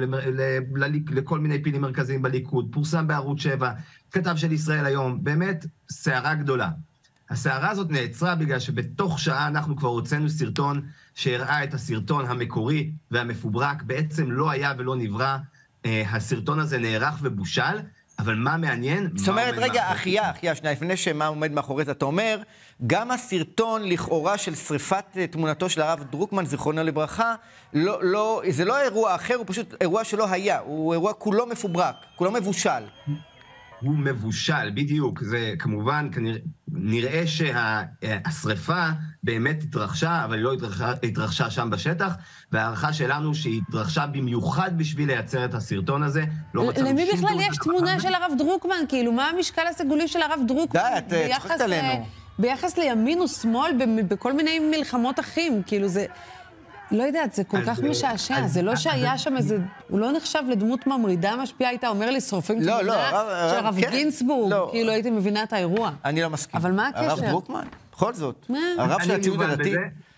לכל מיני פעילים מרכזיים בליכוד, פורסם בערוץ שבע, כתב של ישראל היום, באמת סערה גדולה. הסערה הזאת נעצרה בגלל שבתוך שעה אנחנו כבר הוצאנו סרטון שהראה את הסרטון המקורי והמפוברק, בעצם לא היה ולא נברא, הסרטון הזה נערך ובושל, אבל מה מעניין? זאת אומרת, רגע, אחיה, אחיה, שנייה, לפני שמה עומד מאחורי זה, אתה אומר, גם הסרטון לכאורה של שריפת תמונתו של הרב דרוקמן, זיכרונו לברכה, לא, לא, זה לא אירוע אחר, הוא פשוט אירוע שלא היה, הוא אירוע כולו מפוברק, כולו מבושל. הוא מבושל, בדיוק. זה כמובן, כנראה, נראה שהשריפה באמת התרחשה, אבל היא לא התרחשה, התרחשה שם בשטח, והערכה שלנו שהיא התרחשה במיוחד בשביל לייצר את הסרטון הזה. לא למי בכלל יש תמונה של הרב דרוקמן? כאילו, מה המשקל הסגולי של הרב דרוקמן? די, את צוחקת עלינו. ביחס לימין ושמאל, בכל מיני מלחמות אחים, כאילו זה... לא יודעת, זה כל כך משעשע, זה לא שהיה שם איזה... הוא לא נחשב לדמות ממרידה משפיעה, הייתה אומר לי, שרופים תמונה של הרב גינסבורג, כאילו הייתי מבינה את האירוע. אני לא מסכים. אבל מה הקשר? הרב דרוקמן, בכל זאת. הרב של הציונות הדתית.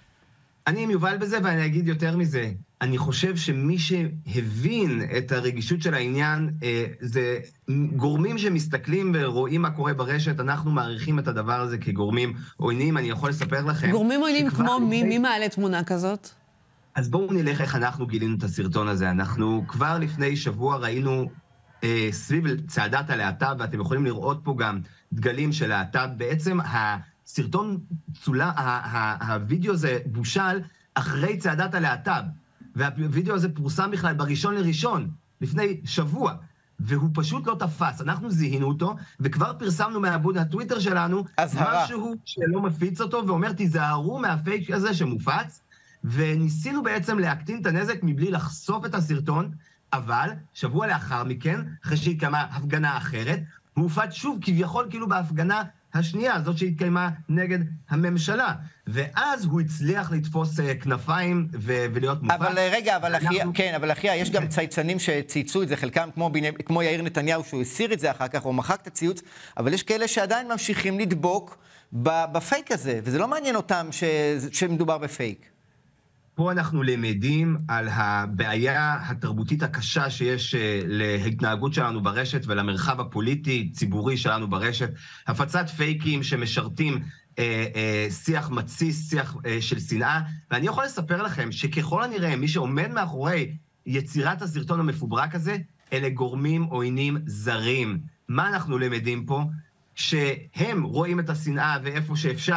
אני מיובל בזה, ואני אגיד יותר מזה. אני חושב שמי שהבין את הרגישות של העניין, זה גורמים שמסתכלים ורואים מה קורה ברשת, אנחנו מעריכים את הדבר הזה כגורמים עוינים, אני יכול לספר לכם... גורמים עוינים כמו מי? מי מעלה תמונה כזאת? אז בואו נלך איך אנחנו גילינו את הסרטון הזה. אנחנו כבר לפני שבוע ראינו אה, סביב צעדת הלהט"ב, ואתם יכולים לראות פה גם דגלים של להט"ב. בעצם הסרטון צולה, הווידאו הזה בושל אחרי צעדת הלהט"ב, והווידאו הזה פורסם בכלל בראשון לראשון, לפני שבוע, והוא פשוט לא תפס. אנחנו זיהינו אותו, וכבר פרסמנו מעבוד הטוויטר שלנו, משהו שלא מפיץ אותו, ואומר, תיזהרו מהפייק הזה שמופץ, וניסינו בעצם להקטין את הנזק מבלי לחשוף את הסרטון, אבל שבוע לאחר מכן, אחרי שהתקיימה הפגנה אחרת, הוא הופץ שוב כביכול כאילו בהפגנה השנייה, זאת שהתקיימה נגד הממשלה. ואז הוא הצליח לתפוס כנפיים ו- ולהיות מופץ. אבל רגע, אבל אנחנו... אחיה, כן, אבל אחיה, יש גם צייצנים שצייצו את זה, חלקם כמו, כמו יאיר נתניהו, שהוא הסיר את זה אחר כך, או מחק את הציוץ, אבל יש כאלה שעדיין ממשיכים לדבוק בפייק הזה, וזה לא מעניין אותם ש... שמדובר בפייק. פה אנחנו למדים על הבעיה התרבותית הקשה שיש להתנהגות שלנו ברשת ולמרחב הפוליטי, ציבורי שלנו ברשת. הפצת פייקים שמשרתים אה, אה, שיח מתסיס, שיח אה, של שנאה. ואני יכול לספר לכם שככל הנראה, מי שעומד מאחורי יצירת הסרטון המפוברק הזה, אלה גורמים עוינים זרים. מה אנחנו למדים פה? שהם רואים את השנאה ואיפה שאפשר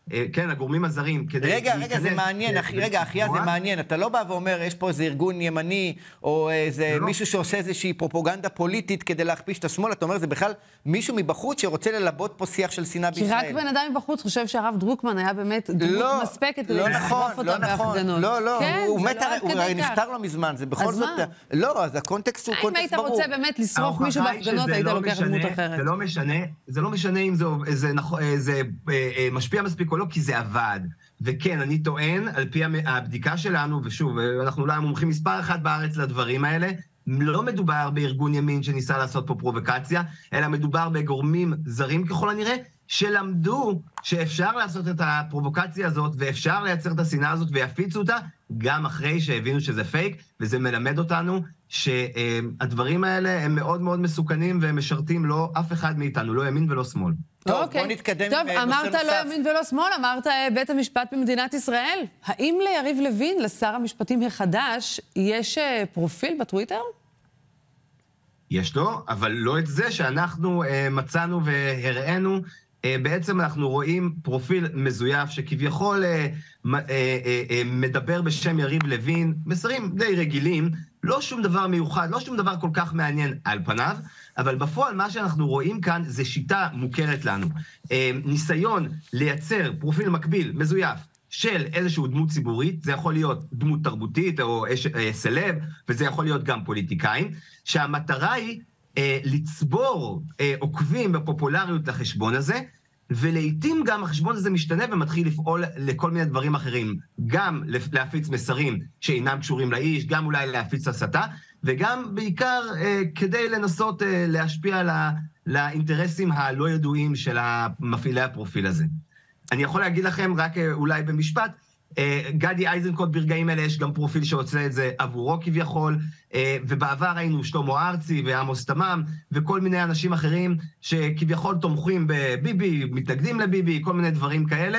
כן, הגורמים הזרים, כדי... רגע, רגע, זה מעניין, רגע, אחיה, זה מעניין. אתה לא בא ואומר, יש פה איזה ארגון ימני, או איזה מישהו שעושה איזושהי פרופוגנדה פוליטית כדי להכפיש את השמאל, אתה אומר, זה בכלל מישהו מבחוץ שרוצה ללבות פה שיח של שנאה בישראל. כי רק בן אדם מבחוץ חושב שהרב דרוקמן היה באמת דמות מספקת כדי לשרוף אותה בהפגנות. לא, לא, הוא נפטר לו מזמן, זה בכל זאת... לא, אז הקונטקסט הוא קונטקסט ברור. אם היית רוצה באמת לשרוף מישהו בהפגנות, היית לוקח דמות אחרת. זה לא משנה, זה לא משנה אם זה משפיע מספיק או לא, כי זה עבד. וכן, אני טוען, על פי הבדיקה שלנו, ושוב, אנחנו אולי מומחים מספר אחת בארץ לדברים האלה, לא מדובר בארגון ימין שניסה לעשות פה פרובוקציה, אלא מדובר בגורמים זרים ככל הנראה, שלמדו שאפשר לעשות את הפרובוקציה הזאת, ואפשר לייצר את השנאה הזאת ויפיצו אותה, גם אחרי שהבינו שזה פייק, וזה מלמד אותנו שהדברים האלה הם מאוד מאוד מסוכנים, והם משרתים לא אף אחד מאיתנו, לא ימין ולא שמאל. טוב, בוא נתקדם. טוב, אמרת לא ימין ולא שמאל, אמרת בית המשפט במדינת ישראל. האם ליריב לוין, לשר המשפטים החדש, יש פרופיל בטוויטר? יש לו, אבל לא את זה שאנחנו מצאנו והראינו. בעצם אנחנו רואים פרופיל מזויף שכביכול מדבר בשם יריב לוין, מסרים די רגילים, לא שום דבר מיוחד, לא שום דבר כל כך מעניין על פניו, אבל בפועל מה שאנחנו רואים כאן זה שיטה מוכרת לנו. ניסיון לייצר פרופיל מקביל, מזויף, של איזשהו דמות ציבורית, זה יכול להיות דמות תרבותית או סלב, וזה יכול להיות גם פוליטיקאים, שהמטרה היא לצבור עוקבים בפופולריות לחשבון הזה, ולעיתים גם החשבון הזה משתנה ומתחיל לפעול לכל מיני דברים אחרים, גם להפיץ מסרים שאינם קשורים לאיש, גם אולי להפיץ הסתה, וגם בעיקר כדי לנסות להשפיע על האינטרסים הלא ידועים של מפעילי הפרופיל הזה. אני יכול להגיד לכם רק אולי במשפט, גדי איזנקוט ברגעים אלה יש גם פרופיל שעושה את זה עבורו כביכול, ובעבר היינו שלמה ארצי ועמוס תמם וכל מיני אנשים אחרים שכביכול תומכים בביבי, מתנגדים לביבי, כל מיני דברים כאלה,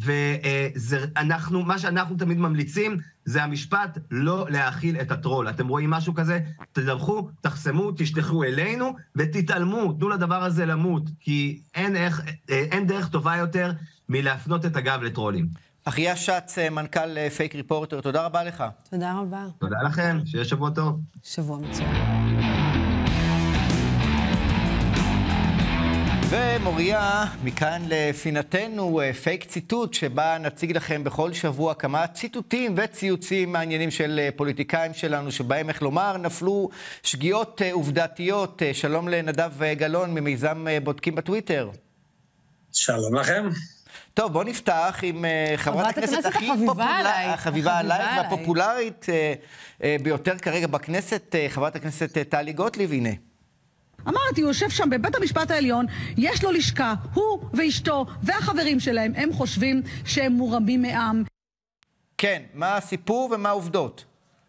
ומה שאנחנו תמיד ממליצים זה המשפט לא להאכיל את הטרול. אתם רואים משהו כזה, תדרכו, תחסמו, תשלחו אלינו ותתעלמו, תנו לדבר הזה למות, כי אין, איך, אין דרך טובה יותר מלהפנות את הגב לטרולים. אחיה שץ, מנכ"ל פייק ריפורטר, תודה רבה לך. תודה רבה. תודה לכם, שיהיה שבוע טוב. שבוע מצוין. ומוריה, מכאן לפינתנו פייק ציטוט, שבה נציג לכם בכל שבוע כמה ציטוטים וציוצים מעניינים של פוליטיקאים שלנו, שבהם, איך לומר, נפלו שגיאות עובדתיות. שלום לנדב גלאון ממיזם בודקים בטוויטר. שלום לכם. טוב, בואו נפתח עם חברת הכנסת הכי פופולרית, החביבה עלייך והפופולרית ביותר כרגע בכנסת, חברת הכנסת טלי גוטליב, הנה. אמרתי, הוא יושב שם בבית המשפט העליון, יש לו לשכה, הוא ואשתו והחברים שלהם, הם חושבים שהם מורמים מעם. כן, מה הסיפור ומה העובדות?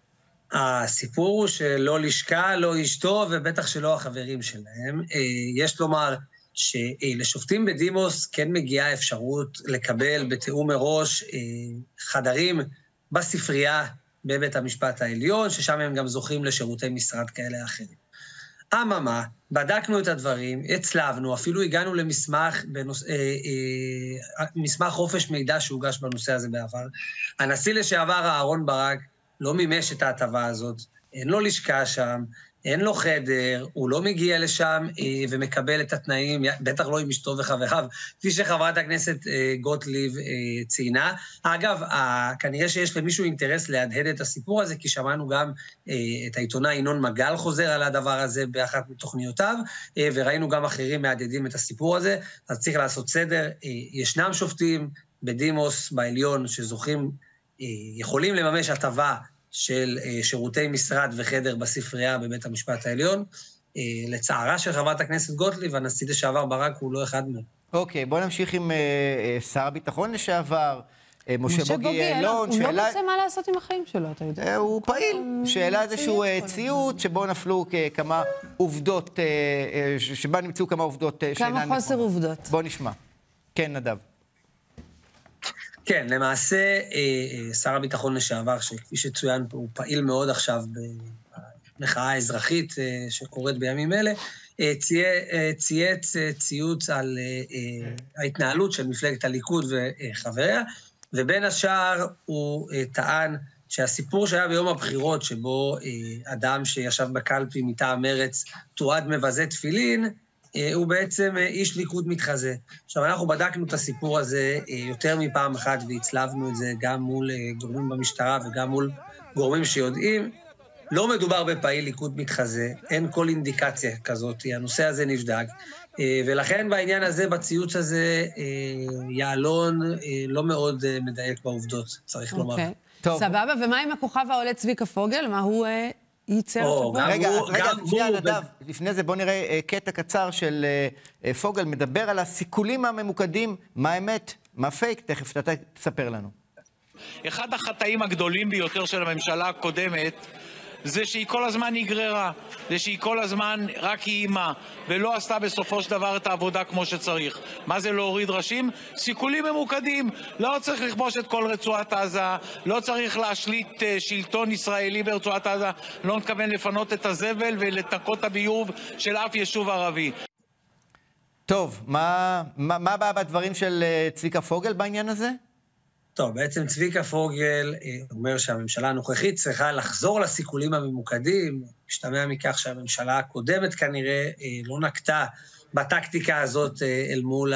הסיפור הוא שלא לשכה, לא אשתו ובטח שלא החברים שלהם. יש לומר שלשופטים בדימוס כן מגיעה אפשרות לקבל בתיאום מראש חדרים בספרייה בבית המשפט העליון, ששם הם גם זוכים לשירותי משרד כאלה אחרים. אממה, בדקנו את הדברים, הצלבנו, אפילו הגענו למסמך בנוס... אה, אה, מסמך חופש מידע שהוגש בנושא הזה בעבר. הנשיא לשעבר אהרון ברק לא מימש את ההטבה הזאת, אין לו לשכה שם, אין לו חדר, הוא לא מגיע לשם אה, ומקבל את התנאים, בטח לא עם אשתו וחבריו, כפי שחברת הכנסת אה, גוטליב אה, ציינה. אגב, אה, כנראה שיש למישהו אינטרס להדהד את הסיפור הזה, כי שמענו גם אה, את העיתונאי ינון מגל חוזר על הדבר הזה באחת מתוכניותיו, אה, וראינו גם אחרים מהדהדים את הסיפור הזה, אז צריך לעשות סדר. אה, ישנם שופטים בדימוס, בעליון, שזוכים, אה, יכולים לממש הטבה, של שירותי משרד וחדר בספרייה בבית המשפט העליון. לצערה של חברת הכנסת גוטליב, הנשיא לשעבר ברק הוא לא אחד מהם. אוקיי, בוא נמשיך עם שר הביטחון לשעבר, משה בוגי יעלון. הוא לא מוצא מה לעשות עם החיים שלו, אתה יודע. הוא פעיל. שאלה איזשהו ציוט שבו נפלו כמה עובדות, שבה נמצאו כמה עובדות שאינן נכונות. כמה חוסר עובדות. בוא נשמע. כן, נדב. כן, למעשה, שר הביטחון לשעבר, שכפי שצוין פה, הוא פעיל מאוד עכשיו המחאה האזרחית שקורית בימים אלה, צייץ ציוץ על ההתנהלות של מפלגת הליכוד וחבריה, ובין השאר הוא טען שהסיפור שהיה ביום הבחירות, שבו אדם שישב בקלפי מטעם מרץ תועד מבזה תפילין, הוא בעצם איש ליכוד מתחזה. עכשיו, אנחנו בדקנו את הסיפור הזה יותר מפעם אחת, והצלבנו את זה גם מול גורמים במשטרה וגם מול גורמים שיודעים. לא מדובר בפעיל ליכוד מתחזה, אין כל אינדיקציה כזאת, הנושא הזה נבדק, ולכן בעניין הזה, בציוץ הזה, יעלון לא מאוד מדייק בעובדות, צריך לומר. סבבה, ומה עם הכוכב העולה צביקה פוגל? מה הוא ייצר השבוע? רגע, אז רגע, שנייה נדב, לפני זה בוא נראה קטע קצר של פוגל, מדבר על הסיכולים הממוקדים, מה האמת, מה פייק, תכף אתה תספר לנו. אחד החטאים הגדולים ביותר של הממשלה הקודמת, זה שהיא כל הזמן נגררה, זה שהיא כל הזמן רק איימה, ולא עשתה בסופו של דבר את העבודה כמו שצריך. מה זה להוריד ראשים? סיכולים ממוקדים. לא צריך לכבוש את כל רצועת עזה, לא צריך להשליט שלטון ישראלי ברצועת עזה, לא מתכוון לפנות את הזבל ולתקות הביוב של אף יישוב ערבי. טוב, מה, מה, מה בא בדברים של צביקה פוגל בעניין הזה? טוב, בעצם צביקה פוגל אומר שהממשלה הנוכחית צריכה לחזור לסיכולים הממוקדים, משתמע מכך שהממשלה הקודמת כנראה לא נקטה בטקטיקה הזאת אל מול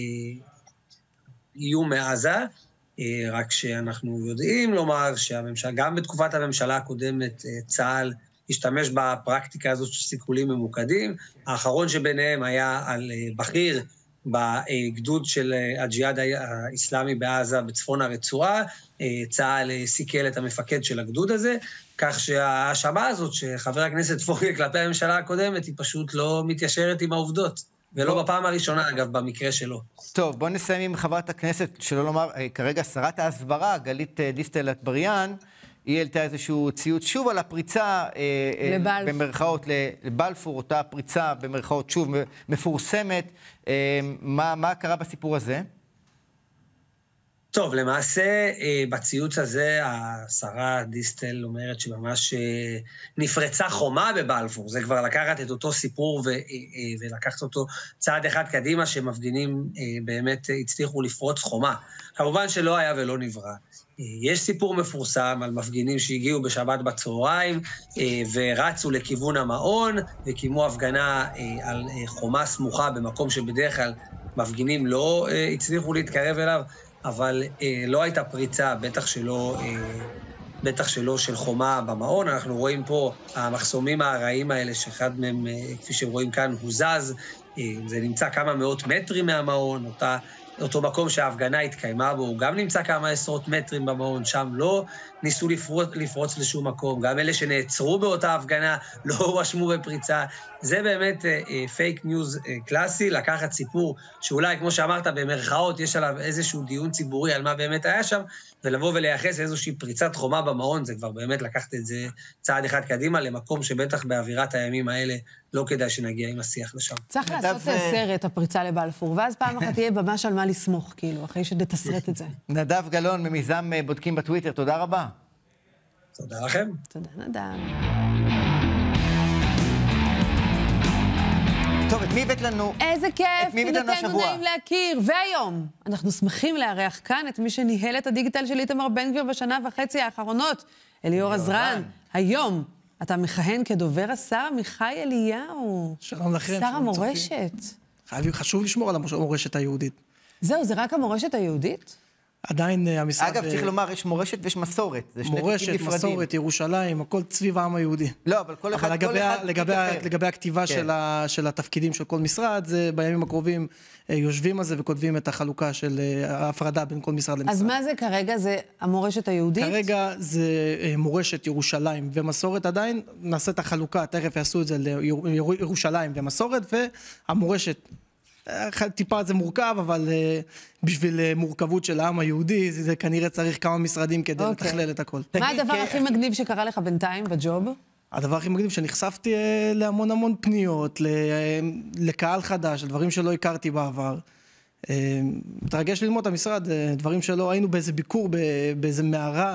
האיום מעזה, רק שאנחנו יודעים לומר שהממשלה, גם בתקופת הממשלה הקודמת צה"ל השתמש בפרקטיקה הזאת של סיכולים ממוקדים, האחרון שביניהם היה על בכיר, בגדוד של הג'יהאד האסלאמי בעזה בצפון הרצועה, צה"ל סיכל את המפקד של הגדוד הזה, כך שההאשמה הזאת שחבר הכנסת פוגל כלפי הממשלה הקודמת היא פשוט לא מתיישרת עם העובדות, ולא בפעם הראשונה אגב במקרה שלו. טוב, בוא נסיים עם חברת הכנסת, שלא לומר, כרגע שרת ההסברה, גלית דיסטל אטבריאן, היא העלתה איזשהו ציוץ שוב על הפריצה לבלפור. במרכאות לבלפור, אותה פריצה במרכאות שוב מפורסמת. מה, מה קרה בסיפור הזה? טוב, למעשה בציוץ הזה השרה דיסטל אומרת שממש נפרצה חומה בבלפור. זה כבר לקחת את אותו סיפור ו- ולקחת אותו צעד אחד קדימה, שמפגינים באמת הצליחו לפרוץ חומה. כמובן שלא היה ולא נברא. יש סיפור מפורסם על מפגינים שהגיעו בשבת בצהריים ורצו לכיוון המעון וקיימו הפגנה על חומה סמוכה במקום שבדרך כלל מפגינים לא הצליחו להתקרב אליו, אבל לא הייתה פריצה, בטח שלא, בטח שלא של חומה במעון. אנחנו רואים פה המחסומים הרעים האלה, שאחד מהם, כפי שרואים כאן, הוא זז, זה נמצא כמה מאות מטרים מהמעון, אותה אותו מקום שההפגנה התקיימה בו, הוא גם נמצא כמה עשרות מטרים במעון, שם לא ניסו לפרוץ, לפרוץ לשום מקום, גם אלה שנעצרו באותה הפגנה לא הואשמו בפריצה. זה באמת פייק ניוז קלאסי, לקחת סיפור שאולי, כמו שאמרת, במרכאות יש עליו איזשהו דיון ציבורי על מה באמת היה שם, ולבוא ולייחס איזושהי פריצת חומה במעון, זה כבר באמת לקחת את זה צעד אחד קדימה, למקום שבטח באווירת הימים האלה לא כדאי שנגיע עם השיח לשם. צריך לעשות סרט, הפריצה לבלפור, ואז פעם אחת תהיה ממש על מה לסמוך, כאילו, אחרי שתסרט את זה. נדב גלאון, ממיזם בודקים בטוויטר, תודה רבה. תודה לכם. תודה, נדב. טוב, את מי הבאת לנו? איזה כיף, נתנו נעים להכיר. והיום אנחנו שמחים לארח כאן את מי שניהל את הדיגיטל של איתמר בן גביר בשנה וחצי האחרונות, אליאור עזרן. היום אתה מכהן כדובר השר עמיחי אליהו. שלום לכם. שר המורשת. חשוב לשמור על המורשת היהודית. זהו, זה רק המורשת היהודית? עדיין המשרד... אגב, צריך לומר, יש מורשת ויש מסורת. זה שני תיקים נפרדים. מורשת, מסורת, ירושלים, הכל צביב העם היהודי. לא, אבל כל אחד... אבל לגבי הכתיבה של התפקידים של כל משרד, זה בימים הקרובים יושבים על זה וכותבים את החלוקה של ההפרדה בין כל משרד למשרד. אז מה זה כרגע? זה המורשת היהודית? כרגע זה מורשת ירושלים ומסורת. עדיין נעשה את החלוקה, תכף יעשו את זה לירושלים ומסורת, והמורשת... טיפה זה מורכב, אבל uh, בשביל uh, מורכבות של העם היהודי, זה, זה כנראה צריך כמה משרדים כדי okay. לתכלל את הכל. מה הדבר כי... הכי מגניב שקרה לך בינתיים בג'וב? הדבר הכי מגניב שנחשפתי uh, להמון המון פניות, ל, uh, לקהל חדש, לדברים שלא הכרתי בעבר. Uh, מתרגש ללמוד את המשרד, uh, דברים שלא, היינו באיזה ביקור, באיזה מערה,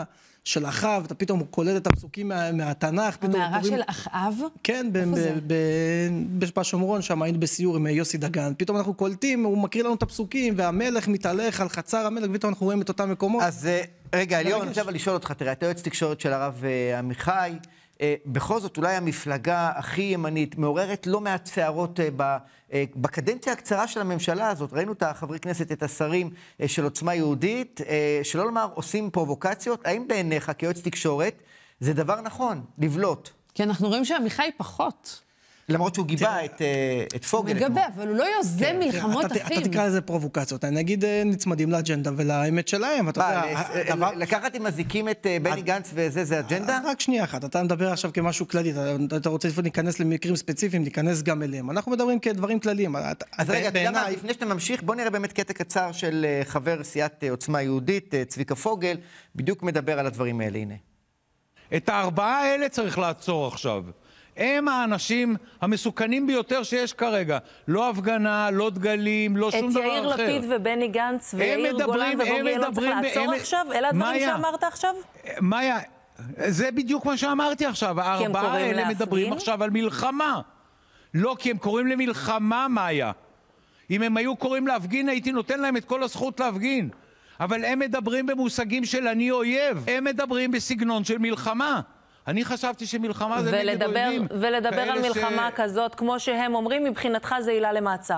של אחאב, אתה פתאום קולט את הפסוקים מה, מהתנ"ך. המערה קוראים... של אחאב? כן, בשומרון, שם היינו בסיור עם יוסי דגן. פתאום אנחנו קולטים, הוא מקריא לנו את הפסוקים, והמלך מתהלך על חצר המלך, ופתאום אנחנו רואים את אותם מקומות. אז רגע, אליאור, אני רוצה לשאול אותך, תראה, אתה יועץ תקשורת של הרב עמיחי, בכל זאת אולי המפלגה הכי ימנית מעוררת לא מעט שערות בקדנציה הקצרה של הממשלה הזאת. ראינו את החברי כנסת, את השרים של עוצמה יהודית, שלא לומר עושים פרובוקציות. האם בעיניך כיועץ תקשורת זה דבר נכון, לבלוט? כי אנחנו רואים שעמיחי פחות. למרות שהוא גיבה את, את פוגל. הוא מגבה, אבל הוא לא יוזם מלחמות אחים. אתה תקרא לזה פרובוקציות. אני אגיד, נצמדים לאג'נדה ולאמת שלהם. לקחת אם מזיקים את בני גנץ וזה, זה אג'נדה? רק שנייה אחת. אתה מדבר עכשיו כמשהו כללי. אתה רוצה להיכנס למקרים ספציפיים, להיכנס גם אליהם. אנחנו מדברים כדברים כלליים. אז רגע, אתה יודע מה, לפני שאתה ממשיך, בוא נראה באמת קטע קצר של חבר סיעת עוצמה יהודית, צביקה פוגל, בדיוק מדבר על הדברים האלה. הנה. את הארבעה האלה צריך לעצור עכשיו. הם האנשים המסוכנים ביותר שיש כרגע. לא הפגנה, לא דגלים, לא שום דבר אחר. את יאיר לפיד ובני גנץ ויאיר גולן ובוגי לא צריך לעצור עכשיו? אלה הדברים שאמרת עכשיו? מאיה, זה בדיוק מה שאמרתי עכשיו. הארבעה האלה מדברים עכשיו על מלחמה. לא, כי הם קוראים למלחמה, מאיה. אם הם היו קוראים להפגין, הייתי נותן להם את כל הזכות להפגין. אבל הם מדברים במושגים של אני אויב. הם מדברים בסגנון של מלחמה. אני חשבתי שמלחמה זה נגד אויבים. ולדבר על מלחמה כזאת, כמו שהם אומרים, מבחינתך זה עילה למעצר.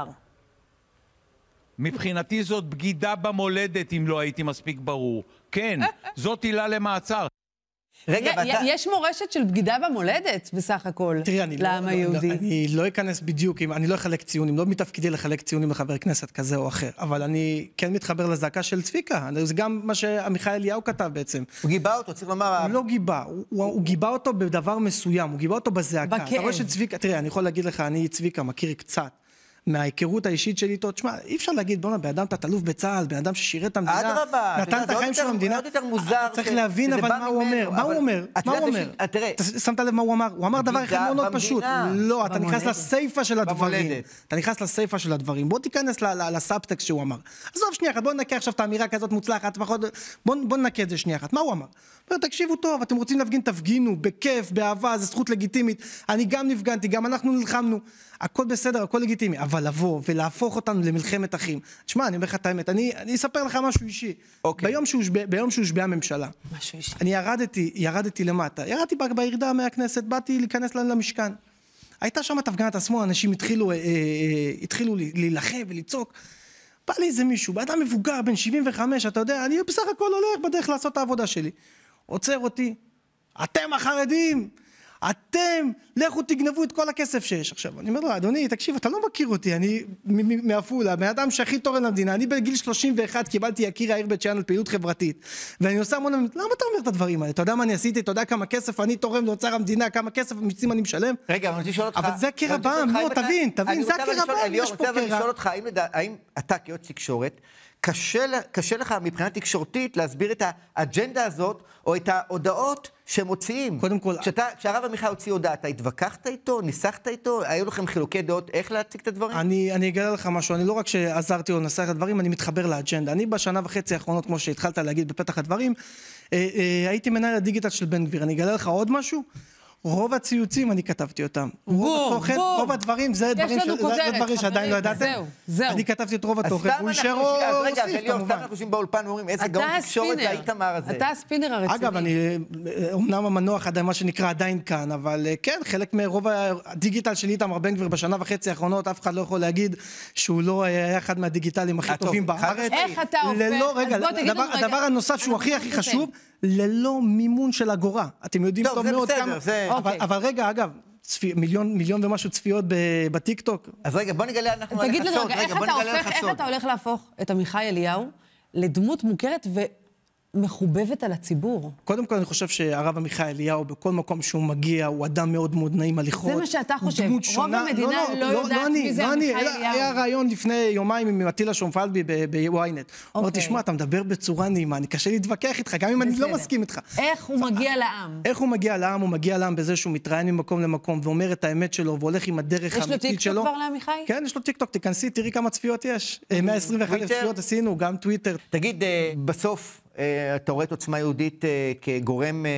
מבחינתי זאת בגידה במולדת, אם לא הייתי מספיק ברור. כן, זאת עילה למעצר. רגע, יש מורשת של בגידה במולדת, בסך הכל, לעם היהודי. אני לא אכנס בדיוק, אני לא אחלק ציונים, לא מתפקידי לחלק ציונים לחבר כנסת כזה או אחר, אבל אני כן מתחבר לזעקה של צביקה, זה גם מה שעמיחי אליהו כתב בעצם. הוא גיבה אותו, צריך לומר... הוא לא גיבה, הוא גיבה אותו בדבר מסוים, הוא גיבה אותו בזעקה. אתה רואה שצביקה, תראה, אני יכול להגיד לך, אני צביקה מכיר קצת. מההיכרות האישית שלי איתו, תשמע, אי אפשר להגיד, בוא, בן אדם תת-אלוף בצה"ל, בן אדם ששירת את המדינה, נתן את החיים של המדינה, צריך להבין אבל מה הוא אומר, מה הוא אומר, מה הוא אומר, שמת לב מה הוא אמר, הוא אמר דבר אחד מאוד פשוט, לא, אתה נכנס לסייפה של הדברים, אתה נכנס לסייפה של הדברים, בוא תיכנס לסאבטקסט שהוא אמר, עזוב שנייה אחת, בוא נקה עכשיו את האמירה כזאת מוצלחת, בוא נקה את זה שנייה אחת, מה הוא אמר? תקשיבו טוב, אתם רוצים להפגין, תפגינו, בכיף, באהבה, זו זכות לגיטימית, אני גם נפגנתי, גם אנחנו נלחמנו, הכל בסדר, הכל לגיטימי, אבל לבוא ולהפוך אותנו למלחמת אחים. תשמע, אני אומר לך את האמת, אני, אני אספר לך משהו אישי. Okay. ביום שהושבע, ביום שהושבעה הממשלה, משהו אישי. אני ירדתי, ירדתי למטה, ירדתי בירידה מהכנסת, באתי להיכנס למשכן. הייתה שם את הפגנת השמאל, אנשים התחילו, אה, אה, התחילו להילחם ולצעוק. בא לי איזה מישהו, באדם מבוגר, בן שבעים וחמש, אתה יודע, אני בסך הכל הולך בדרך לעשות את העבודה שלי. עוצר אותי, אתם החרדים! אתם, לכו תגנבו את כל הכסף שיש. עכשיו, אני אומר לו, אדוני, תקשיב, אתה לא מכיר אותי, אני מעפולה, בן אדם שהכי תורם למדינה, אני בגיל שלושים ואחת קיבלתי יקיר העיר בית שאן על פעילות חברתית, ואני עושה המון, למה אתה אומר את הדברים האלה? אתה יודע מה אני עשיתי? אתה יודע כמה כסף אני תורם לאוצר המדינה, כמה כסף מיסים אני משלם? רגע, אני רוצה לשאול אותך... אבל זה קרע בעם, לא, תבין, תבין, זה הקרע בעם, יש פה קרע. אני רוצה לשאול אותך, האם אתה כיועץ תקשורת, קשה לך מבחינה תקשורתית להסביר את האג'נדה הזאת, או את ההודעות שמוציאים. קודם כל... כשהרב עמיחי הוציא הודעה, אתה התווכחת איתו, ניסחת איתו, היו לכם חילוקי דעות, איך להציג את הדברים? אני, אני אגלה לך משהו, אני לא רק שעזרתי או נסח את הדברים, אני מתחבר לאג'נדה. אני בשנה וחצי האחרונות, כמו שהתחלת להגיד בפתח הדברים, אה, אה, הייתי מנהל הדיגיטל של בן גביר. אני אגלה לך עוד משהו? רוב הציוצים אני כתבתי אותם. רוב התוכן, רוב הדברים, זה דברים שעדיין לא ידעתם. זהו, זהו. אני כתבתי את רוב התוכן. הוא אישר או הוסיף, כמובן. רגע, סתם אנחנו חושבים באולפן ואומרים, איזה גאון תקשורת זה האיתמר הזה. אתה הספינר הרציני. אגב, אני, אמנם המנוח, מה שנקרא, עדיין כאן, אבל כן, חלק מרוב הדיגיטל של איתמר בן גביר בשנה וחצי האחרונות, אף אחד לא יכול להגיד שהוא לא היה אחד מהדיגיטלים הכי טובים בארץ. איך אתה הופך? הדבר הנוסף שהוא הכי הכי חשוב, ללא מימון של אגורה. אתם יודעים טוב מאוד כמה... אבל רגע, אגב, מיליון ומשהו צפיות בטיקטוק. אז רגע, בוא נגלה, אנחנו תגיד לי רגע, איך אתה הולך להפוך את עמיחי אליהו לדמות מוכרת ומחובבת על הציבור? קודם כל, אני חושב שהרב עמיחי אליהו, בכל מקום שהוא מגיע, הוא אדם מאוד מאוד נעים הליכות. זה מה שאתה חושב. רוב המדינה לא יודעת מי זה עמיחי אליהו. היה רעיון לפני יומיים עם מטילה שומפלבי בוויינט. אמרתי, תשמע, אתה מדבר בצורה נעימה, אני קשה להתווכח איתך, גם אם אני לא מסכים איתך. איך הוא מגיע לעם? איך הוא מגיע לעם? הוא מגיע לעם בזה שהוא מתראיין ממקום למקום ואומר את האמת שלו והולך עם הדרך האמיתית שלו. יש לו טיקטוק כבר לעמיחי? כן, יש לו טיקטוק, תיכנסי, תראי כמה צפיות יש. מאה עשרים ואחת אלף צפיות עשינו, גם טוויטר. תגיד, בסוף אתה רואה את עוצמה יהודית כגורם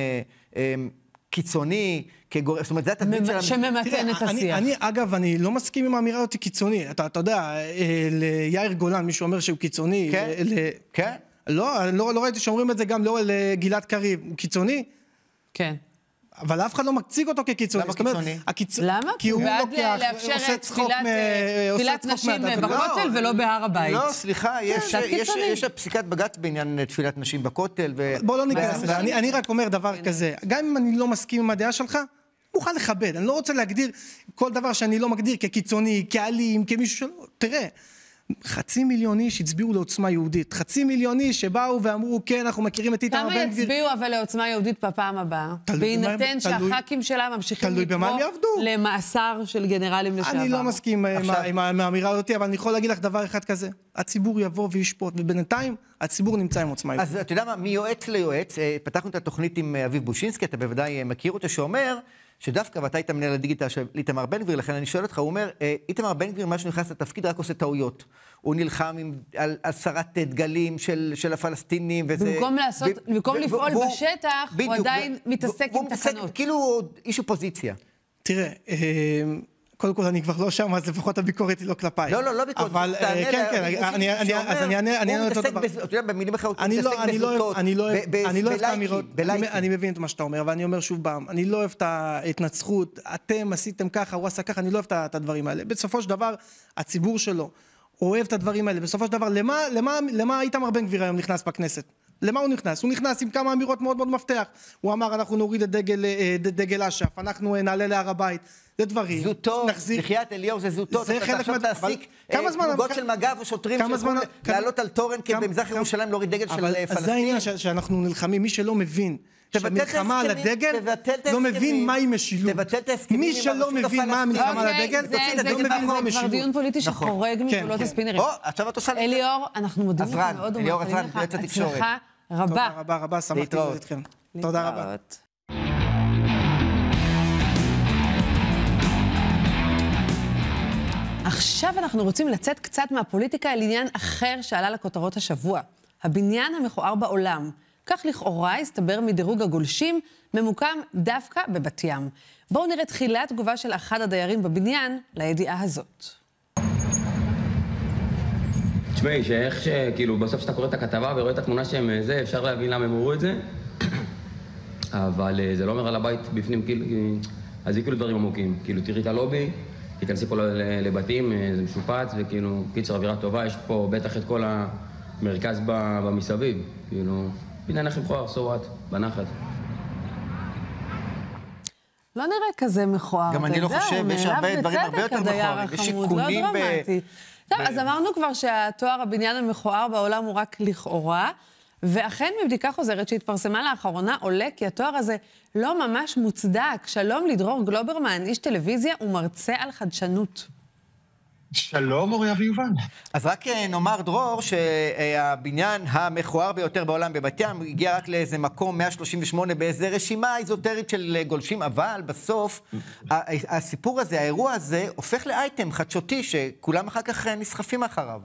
קיצוני, כגורם, זאת אומרת, זה התדמית של... שממתן את השיח. אני, אגב, אני לא מסכים עם האמירה אותי קיצוני. אתה, אתה יודע, ליאיר גולן, מישהו אומר שהוא קיצוני. כן? כן? לא, לא, לא ראיתי שאומרים את זה גם לא לגלעד קריב. הוא קיצוני? כן. אבל אף אחד לא מציג אותו כקיצוני. למה קיצוני? הקיצ... למה? כי הוא בעד לוקח, לאפשר עושה את צחוק תפילת נשים בכותל ולא בהר הבית. לא, סליחה, יש פסיקת בג"ץ בעניין תפילת נשים בכותל. בוא לא ניכנס לזה. אני רק אומר דבר כזה, גם אם אני לא מסכים עם הדעה שלך, מוכן לכבד. אני לא רוצה להגדיר כל דבר שאני לא מגדיר כקיצוני, כאלים, כמישהו שלא... תראה, חצי מיליון איש הצביעו לעוצמה יהודית. חצי מיליון איש שבאו ואמרו, כן, אנחנו מכירים את איתמר בן גביר. כמה יצביעו אבל לעוצמה יהודית בפעם הבאה? בהינתן שהח"כים שלה ממשיכים לקרוא למאסר של גנרלים לשעבר. אני לא מסכים עם האמירה הזאת, אבל אני יכול להגיד לך דבר אחד כזה. הציבור יבוא וישפוט, ובינתיים הציבור נמצא עם עוצמה יהודית. אז אתה יודע מה, מיועץ ליועץ, פתחנו את התוכנית עם אביב בושינסקי, אתה בוודאי מכיר אותו, שאומר שדווקא, ואתה היית מנהל הדיגיטל של איתמר בן גביר, לכן אני שואל אותך, הוא אומר, איתמר בן גביר, מה שנכנס לתפקיד, רק עושה טעויות. הוא נלחם עם, על הסרת דגלים של, של הפלסטינים, וזה... במקום לעשות, ב, במקום ב, לפעול והוא, בשטח, בדיוק, הוא עדיין ו, מתעסק עם תקנות. כאילו הוא איש אופוזיציה. תראה, קודם כל אני כבר לא שם, אז לפחות הביקורת היא לא כלפיי. לא, לא, לא ביקורת. אבל כן, כן, אז אני אענה, אני אענה אותו דבר. אתה יודע, במילים אחרות, הוא מתעסק בזוטות, בלייקים. אני מבין את מה שאתה אומר, ואני אומר שוב פעם, אני לא אוהב את ההתנצחות, אתם עשיתם ככה, הוא עשה ככה, אני לא אוהב את הדברים האלה. בסופו של דבר, הציבור שלו אוהב את הדברים האלה. בסופו של דבר, למה, למה, למה איתמר בן גביר היום נכנס בכנסת? למה הוא נכנס? הוא נכנס עם כמה אמירות מאוד מאוד מפתח. הוא אמר, אנחנו נוריד את דגל, דגל אש"ף, אנחנו נעלה להר הבית. זה דברים. זוטות, בחיית אליהו זה זוטות. זה חלק מה... תעסיק פלוגות של מג"ב או שוטרים שיכולים לעלות על תורן כי במזרח ירושלים להוריד דגל של פלסטין. אבל זה העניין שאנחנו נלחמים. מי שלא מבין שמלחמה על הדגל, לא מבין מהי משילות. מי שלא מבין מה המלחמה על הדגל, לא מבין מהי משילות. זה כבר דיון פוליטי שחורג מגבולות הספינרים. אליאור, אנחנו מודים לך מאוד ומאחלים לך הצלחה רבה. תודה רבה רבה, שמחתי להיות איתכם. תודה רבה. עכשיו אנחנו רוצים לצאת קצת מהפוליטיקה אל עניין אחר שעלה לכותרות השבוע. הבניין המכוער בעולם. כך לכאורה הסתבר מדירוג הגולשים, ממוקם דווקא בבת ים. בואו נראה תחילת תגובה של אחד הדיירים בבניין לידיעה הזאת. תשמעי, שאיך שכאילו בסוף שאתה קורא את הכתבה ורואה את התמונה שהם זה, אפשר להבין למה הם אמרו את זה, אבל זה לא אומר על הבית בפנים, כאילו, אז זה כאילו דברים עמוקים. כאילו, תראי את הלובי, תיכנסי פה לבתים, זה משופץ, וכאילו, קיצר אווירה טובה, יש פה בטח את כל המרכז במסביב, כאילו, בניין הכי מכוער, סורת, בנחת. לא נראה כזה מכוער. גם אני לא חושב, יש הרבה דברים הרבה יותר מכוערים, יש שיקונים ב... טוב, אז אמרנו כבר שהתואר הבניין המכוער בעולם הוא רק לכאורה, ואכן מבדיקה חוזרת שהתפרסמה לאחרונה עולה כי התואר הזה לא ממש מוצדק. שלום לדרור גלוברמן, איש טלוויזיה ומרצה על חדשנות. שלום, אוריה ויובל. אז רק נאמר, דרור, שהבניין המכוער ביותר בעולם בבת ים הגיע רק לאיזה מקום מאה שלושים ושמונה באיזה רשימה איזוטרית של גולשים, אבל בסוף הסיפור הזה, האירוע הזה, הופך לאייטם חדשותי שכולם אחר כך נסחפים אחריו.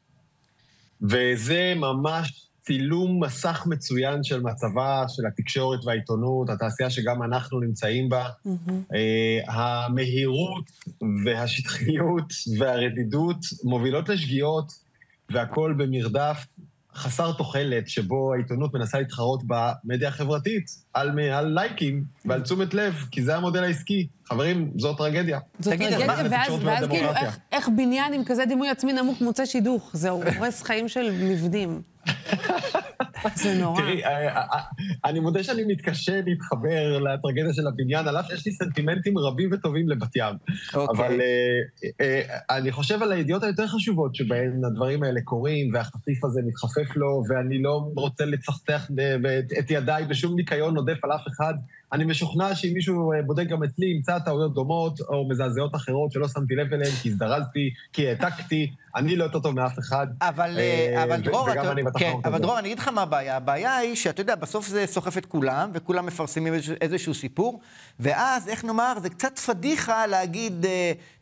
וזה ממש צילום מסך מצוין של מצבה של התקשורת והעיתונות, התעשייה שגם אנחנו נמצאים בה. Mm-hmm. המהירות והשטחיות והרדידות מובילות לשגיאות, והכל במרדף חסר תוחלת, שבו העיתונות מנסה להתחרות במדיה החברתית, על, על לייקים ועל תשומת לב, כי זה המודל העסקי. חברים, זו טרגדיה. זו טרגדיה, ואז, ואז כאילו, איך, איך בניין עם כזה דימוי עצמי נמוך מוצא שידוך? זה הורס חיים של מבנים. זה נורא. תראי, אני מודה שאני מתקשה להתחבר לטרגדיה של הבניין, על אף שיש לי סנטימנטים רבים וטובים לבת ים. אבל אני חושב על הידיעות היותר חשובות שבהן הדברים האלה קורים, והחטיף הזה מתחפף לו, ואני לא רוצה לצחתך את ידיי בשום ניקיון נודף על אף אחד. אני משוכנע שאם מישהו בודק גם אצלי, ימצא טעויות דומות או מזעזעות אחרות שלא שמתי לב אליהן, כי הזדרזתי, כי העתקתי, אני לא יותר טוב מאף אחד. אבל, אבל דרור, כן, אבל דרור, אני אגיד לך מה הבעיה. הבעיה היא שאתה יודע, בסוף זה סוחף את כולם, וכולם מפרסמים איזשהו סיפור, ואז, איך נאמר, זה קצת פדיחה להגיד,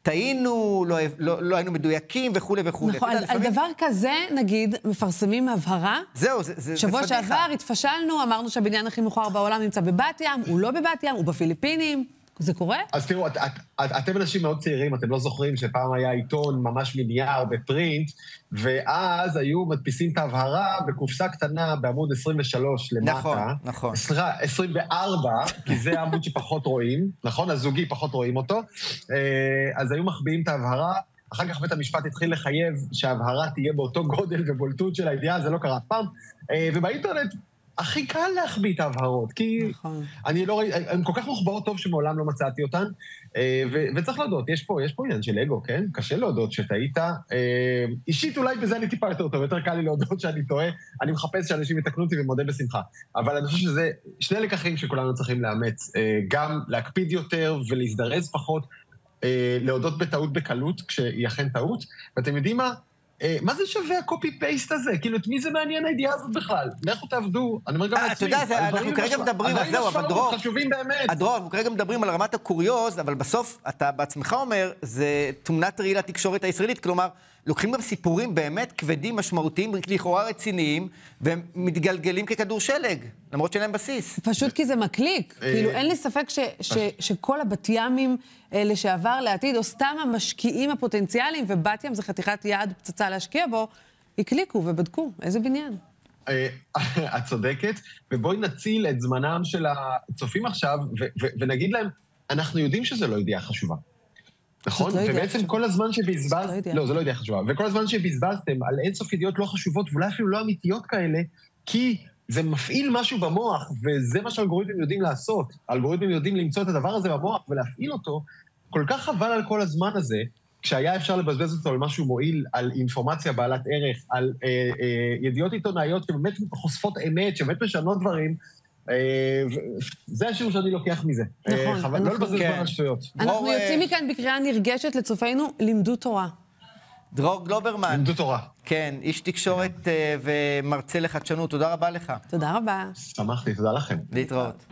טעינו, לא, לא, לא היינו מדויקים וכו' וכו'. נכון, על, לפעמים... על דבר כזה, נגיד, מפרסמים הבהרה. זאו, זה, זה, שבוע זה שעבר התפשלנו, אמרנו שהבניין הכי מוכר בעולם נמצא בבת ים, הוא לא בבת ים, הוא בפיליפינים. זה קורה? אז תראו, את, את, את, אתם אנשים מאוד צעירים, אתם לא זוכרים שפעם היה עיתון ממש מנייר בפרינט, ואז היו מדפיסים את ההבהרה בקופסה קטנה בעמוד עשרים ושלוש למטה. נכון, נכון. סליחה, עשרים וארבע, כי זה העמוד שפחות רואים, נכון? הזוגי פחות רואים אותו. אז היו מחביאים את ההבהרה, אחר כך בית המשפט התחיל לחייב שההבהרה תהיה באותו גודל ובולטות של הידיעה, זה לא קרה אף פעם. ובאינטרנט... הכי קל להחביא את ההבהרות, כי אני לא ראיתי, הן כל כך מוחבאות טוב שמעולם לא מצאתי אותן, וצריך להודות, יש פה, יש פה עניין של אגו, כן? קשה להודות שטעית. אישית אולי בזה אני טיפה יותר טוב, יותר קל לי להודות שאני טועה, אני מחפש שאנשים יתקנו אותי ומודה בשמחה. אבל אני חושב שזה שני לקחים שכולנו צריכים לאמץ, גם להקפיד יותר ולהזדרז פחות, להודות בטעות בקלות, כשהיא אכן טעות, ואתם יודעים מה? מה זה שווה הקופי-פייסט הזה? כאילו, את מי זה מעניין הידיעה הזאת בכלל? לכו תעבדו, אני אומר גם לעצמי. אתה יודע, אנחנו כרגע מדברים על זהו, אבל דרור, חשובים באמת. הדרור, אנחנו כרגע מדברים על רמת הקוריוז, אבל בסוף אתה בעצמך אומר, זה תמונת ראי לתקשורת הישראלית, כלומר, לוקחים גם סיפורים באמת כבדים, משמעותיים, לכאורה רציניים, והם מתגלגלים ככדור שלג, למרות שאין להם בסיס. פשוט כי זה מקליק. כאילו, אין לי ספק שכל הבת ימים לשעבר לעתיד, או סתם המשקיעים הפוטנציאליים, ובת ים זה חתיכת יעד פצצה להשקיע בו, הקליקו ובדקו. איזה בניין. את צודקת, ובואי נציל את זמנם של הצופים עכשיו, ונגיד להם, אנחנו יודעים שזה לא ידיעה חשובה. נכון? ובעצם כל הזמן שבזבזתם, לא, זה לא ידיעה חשובה, וכל הזמן שבזבזתם על אינסוף ידיעות לא חשובות, ואולי אפילו לא אמיתיות כאלה, כי זה מפעיל משהו במוח, וזה מה שהאלגוריתמים יודעים לעשות. האלגוריתמים יודעים למצוא את הדבר הזה במוח ולהפעיל אותו, כל כך חבל על כל הזמן הזה, כשהיה אפשר לבזבז אותו על משהו מועיל, על אינפורמציה בעלת ערך, על אה, אה, ידיעות עיתונאיות שבאמת חושפות אמת, שבאמת משנות דברים, זה השיעור שאני לוקח מזה. נכון. לא לבזבז על שטויות. אנחנו יוצאים מכאן בקריאה נרגשת לצופינו, לימדו תורה. דרור גלוברמן. לימדו תורה. כן, איש תקשורת ומרצה לחדשנות. תודה רבה לך. תודה רבה. שמחתי, תודה לכם. להתראות.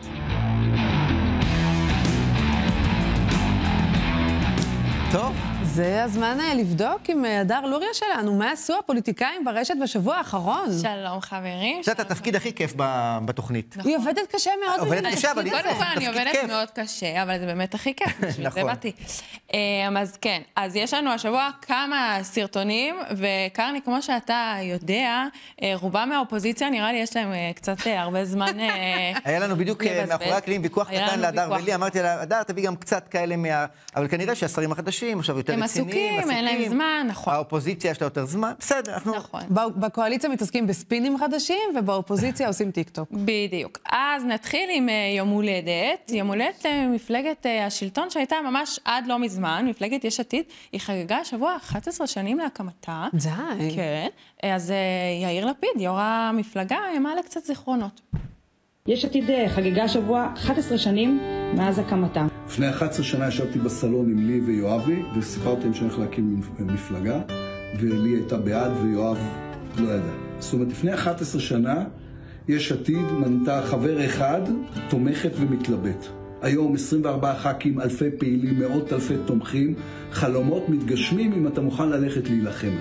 טוב. זה הזמן לבדוק עם הדר לוריה שלנו, מה עשו הפוליטיקאים ברשת בשבוע האחרון. שלום חברים. זה התפקיד הכי כיף בתוכנית. היא עובדת קשה מאוד. עובדת קשה, אבל קודם כל אני עובדת מאוד קשה, אבל זה באמת הכי כיף, בשביל זה באתי. אז כן, אז יש לנו השבוע כמה סרטונים, וקרני, כמו שאתה יודע, רובם מהאופוזיציה, נראה לי יש להם קצת הרבה זמן היה לנו בדיוק מאחורי הקלעים ויכוח קטן להדר ולי, אמרתי לה, הדר, תביא גם קצת כאלה מה... אבל כנראה שהשרים החדשים עכשיו יותר הם עסוקים, אין להם זמן, נכון. האופוזיציה יש לה יותר זמן, בסדר, אנחנו... נכון. בקואליציה מתעסקים בספינים חדשים, ובאופוזיציה עושים טיק-טוק. בדיוק. אז נתחיל עם יום הולדת. יום הולדת מפלגת השלטון שהייתה ממש עד לא מזמן, מפלגת יש עתיד, היא חגגה השבוע אחת עשרה שנים להקמתה. די. כן. אז יאיר לפיד, יו"ר המפלגה, מעלה קצת זיכרונות. יש עתיד חגגה השבוע אחת עשרה שנים מאז הקמתה. לפני אחת עשרה שנה ישבתי בסלון עם לי ויואבי, וסיפרתי להם שאני הולך להקים מפלגה, ולי הייתה בעד ויואב לא ידע. זאת אומרת, לפני אחת עשרה שנה, יש עתיד מנתה חבר אחד, תומכת ומתלבט. היום עשרים וארבעה ח"כים, אלפי פעילים, מאות אלפי תומכים, חלומות מתגשמים אם אתה מוכן ללכת להילחם.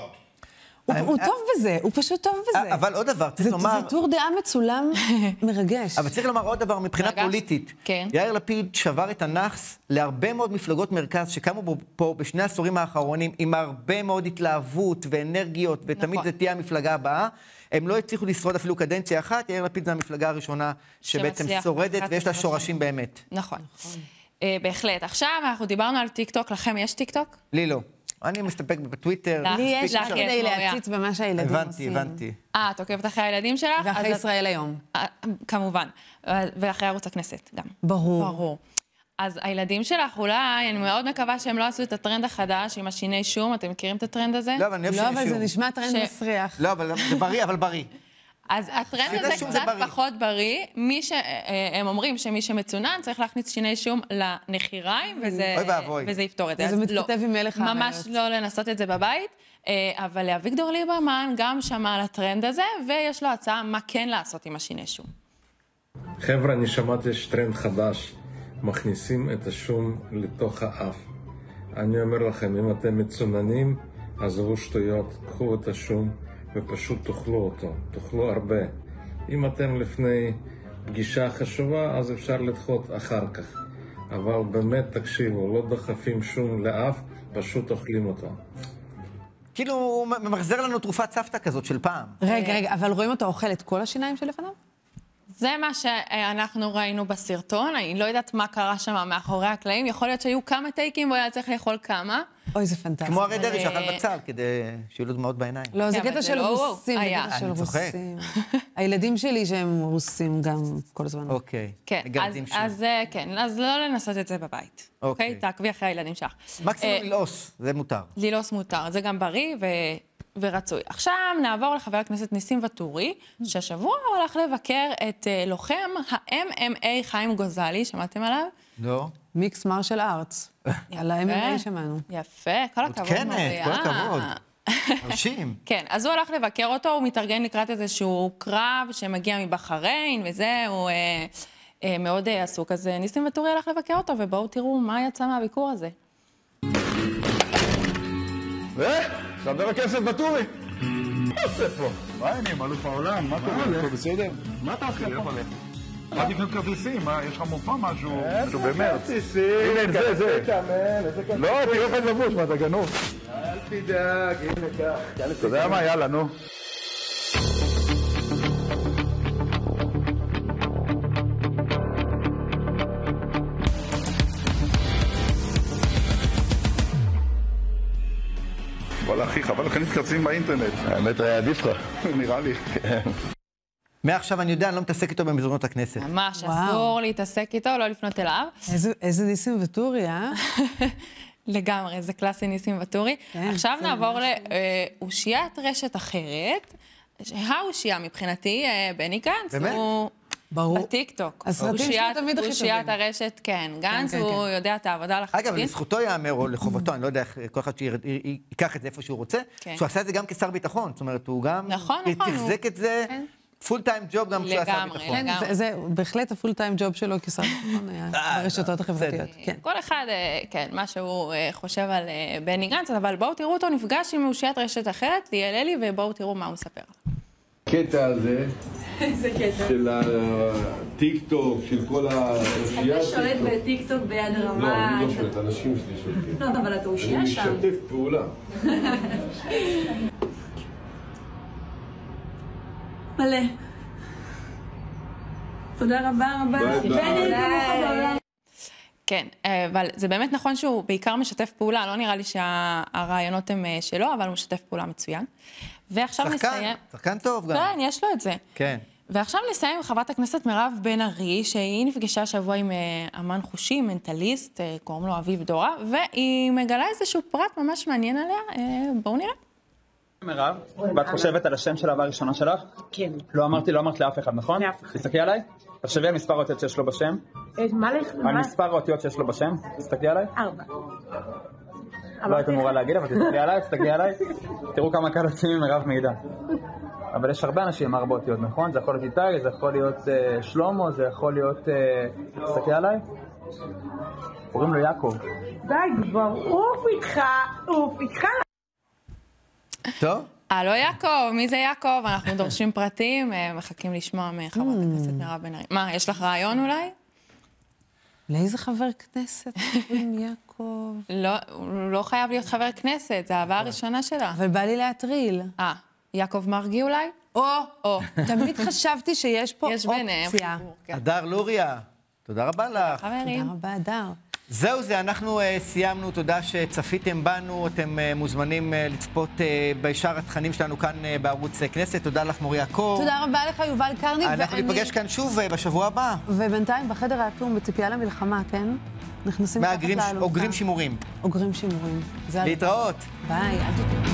הוא טוב בזה, הוא פשוט טוב בזה. אבל עוד דבר, צריך לומר... זה טור דעה מצולם מרגש. אבל צריך לומר עוד דבר מבחינה פוליטית. יאיר לפיד שבר את הנכס להרבה מאוד מפלגות מרכז שקמו פה בשני העשורים האחרונים עם הרבה מאוד התלהבות ואנרגיות, ותמיד זה תהיה המפלגה הבאה. הם לא הצליחו לשרוד אפילו קדנציה אחת, יאיר לפיד זה המפלגה הראשונה שבעצם שורדת ויש לה שורשים באמת. נכון. בהחלט. עכשיו אנחנו דיברנו על טיק-טוק, לכם יש טיק-טוק? לי לא. אני מסתפק בטוויטר. לי יש כדי להציץ במה שהילדים עושים. הבנתי, הבנתי. אה, את עוקבת אחרי הילדים שלך? ואחרי ישראל היום. כמובן. ואחרי ערוץ הכנסת גם. ברור. ברור. אז הילדים שלך אולי, אני מאוד מקווה שהם לא עשו את הטרנד החדש עם השיני שום, אתם מכירים את הטרנד הזה? לא, אבל אני אוהב שיני שום. לא, אבל זה נשמע טרנד מסריח. לא, אבל זה בריא, אבל בריא. אז הטרנד הזה קצת פחות בריא, מי שהם אומרים שמי שמצונן צריך להכניס שיני שום לנחיריים, וזה יפתור את זה. זה מתכתב עם מלך הארץ. ממש לא לנסות את זה בבית, אבל לאביגדור ליברמן גם שמע על הטרנד הזה, ויש לו הצעה מה כן לעשות עם השיני שום. חבר'ה, אני שמעתי יש טרנד חדש, מכניסים את השום לתוך האף. אני אומר לכם, אם אתם מצוננים, עזבו שטויות, קחו את השום ופשוט תאכלו אותו, תאכלו הרבה. אם אתם לפני פגישה חשובה, אז אפשר לדחות אחר כך. אבל באמת תקשיבו, לא דוחפים שום לאף, פשוט אוכלים אותו. כאילו הוא ממחזר לנו תרופת סבתא כזאת של פעם. רגע, רגע, אבל רואים אותו אוכל את כל השיניים שלפניו? זה מה שאנחנו ראינו בסרטון, אני לא יודעת מה קרה שם מאחורי הקלעים, יכול להיות שהיו כמה טייקים והוא היה צריך לאכול כמה. אוי, זה פנטסטי. כמו הרי דרעי שאכל בצל, כדי שיהיו לו דמעות בעיניים. לא, זה קטע של רוסים, זה קטע של רוסים. הילדים שלי שהם רוסים גם כל הזמן. אוקיי. כן, אז כן, אז לא לנסות את זה בבית. אוקיי? תעקבי אחרי הילדים שלך. מקסימום ללעוס, זה מותר. ללעוס מותר, זה גם בריא ו... ורצוי. עכשיו נעבור לחבר הכנסת ניסים ואטורי, שהשבוע הולך לבקר את לוחם ה-אם אם איי חיים גוזלי, שמעתם עליו? לא. מיקס מרשל ארטס. על ה-אם אם איי שמענו. יפה, כל הכבוד. כן, כל הכבוד. מרשים. כן, אז הוא הולך לבקר אותו, הוא מתארגן לקראת איזשהו קרב שמגיע מבחריין, וזה, הוא מאוד עסוק. אז ניסים ואטורי הולך לבקר אותו, ובואו תראו מה יצא מהביקור הזה. חבר הכנסת ואטורי. מה עושה פה? מה העניינים, אלוף העולם? מה קורה? הכל בסדר? מה אתה עושה פה? מה תקנות כרטיסים? יש לך מופע משהו? משהו במרץ. כרטיסים? הנה, זה, זה. לא, תראה לך לבוש, מה אתה גנוב? אל תדאג, הנה כך. אתה יודע מה? יאללה, נו. וואלה אחי, חבל לך נתקרצים באינטרנט. האמת היה עדיף לך. נראה לי. מעכשיו אני יודע, אני לא מתעסק איתו במזרונות הכנסת. ממש, אסור להתעסק איתו, לא לפנות אליו. איזה ניסים ואטורי, אה? לגמרי, זה קלאסי ניסים ואטורי. עכשיו נעבור לאושיית רשת אחרת. האושייה מבחינתי, בני גנץ. באמת? ברור. בטיקטוק. הסרטים שלו תמיד הכי טובים. אושיית הרשת, כן. גנץ הוא יודע את העבודה לחלוטין. אגב, לזכותו יאמר, או לחובתו, אני לא יודע איך כל אחד שיקח את זה איפה שהוא רוצה, שהוא עשה את זה גם כשר ביטחון. זאת אומרת, הוא גם תחזק את זה פול טיים ג'וב גם כשהוא עשה ביטחון. לגמרי. זה בהחלט הפול טיים ג'וב שלו כשר ביטחון היה ברשתות החברתיות. כל אחד, כן, מה שהוא חושב על בני גנץ, אבל בואו תראו אותו נפגש עם אושיית רשת אחרת, ליאל אלי, ובואו תראו מה הוא מספר. קטע הזה, של הטיק-טוק, של כל האושייה. אתה שולט בטיק-טוק ביד רמה. לא, אני לא שולט, אנשים שלי שולטים. לא, אבל אתה אושייה שם. אני משתף פעולה. מלא. תודה רבה רבה. ביי. כן, אבל זה באמת נכון שהוא בעיקר משתף פעולה, לא נראה לי שהרעיונות הם שלו, אבל הוא משתף פעולה מצוין. ועכשיו נסיים... שחקן טוב גם. כן, יש לו את זה. כן. ועכשיו נסיים עם חברת הכנסת מירב בן ארי, שהיא נפגשה השבוע עם אמן חושי, מנטליסט, קוראים לו אביב דורה, והיא מגלה איזשהו פרט ממש מעניין עליה. בואו נראה. מירב, ואת חושבת על השם של האהבה הראשונה שלך? כן. לא אמרתי, לא אמרת לאף אחד, נכון? לאף אחד. תסתכלי עליי. תחשבי על מספר האותיות שיש לו בשם. מה לך? על מספר האותיות שיש לו בשם. תסתכלי עליי. ארבע. לא היית אמורה להגיד, אבל תסתכלי עליי, תסתכלי עליי. תראו כמה קל יוצאים עם מירב מידע. אבל יש הרבה אנשים עם ארבע אותיות, נכון? זה יכול להיות איתי, זה יכול להיות שלמה, זה יכול להיות... תסתכלי עליי. קוראים לו יעקב. די, כבר אוף איתך, אוף איתך. טוב. הלו יעקב, מי זה יעקב? אנחנו דורשים פרטים, מחכים לשמוע מחברת הכנסת מירב בן ארי. מה, יש לך רעיון אולי? לאיזה חבר כנסת? יעקב. לא, הוא לא חייב להיות חבר כנסת, זה האהבה הראשונה שלה. אבל בא לי להטריל. אה, יעקב מרגי אולי? או, או. תמיד חשבתי שיש פה אופציה. הדר לוריה, תודה רבה לך. חברים. תודה רבה, הדר. זהו זה, אנחנו uh, סיימנו, תודה שצפיתם בנו, אתם uh, מוזמנים uh, לצפות uh, בשאר התכנים שלנו כאן uh, בערוץ uh, כנסת, תודה לך מוריה קור. תודה רבה לך יובל קרני. אנחנו ואני... ניפגש כאן שוב uh, בשבוע הבא. ובינתיים בחדר האטום בציפייה למלחמה, כן? נכנסים מאגרים, אוגרים שימורים. אוגרים שימורים. להתראות. ביי, עד יותר.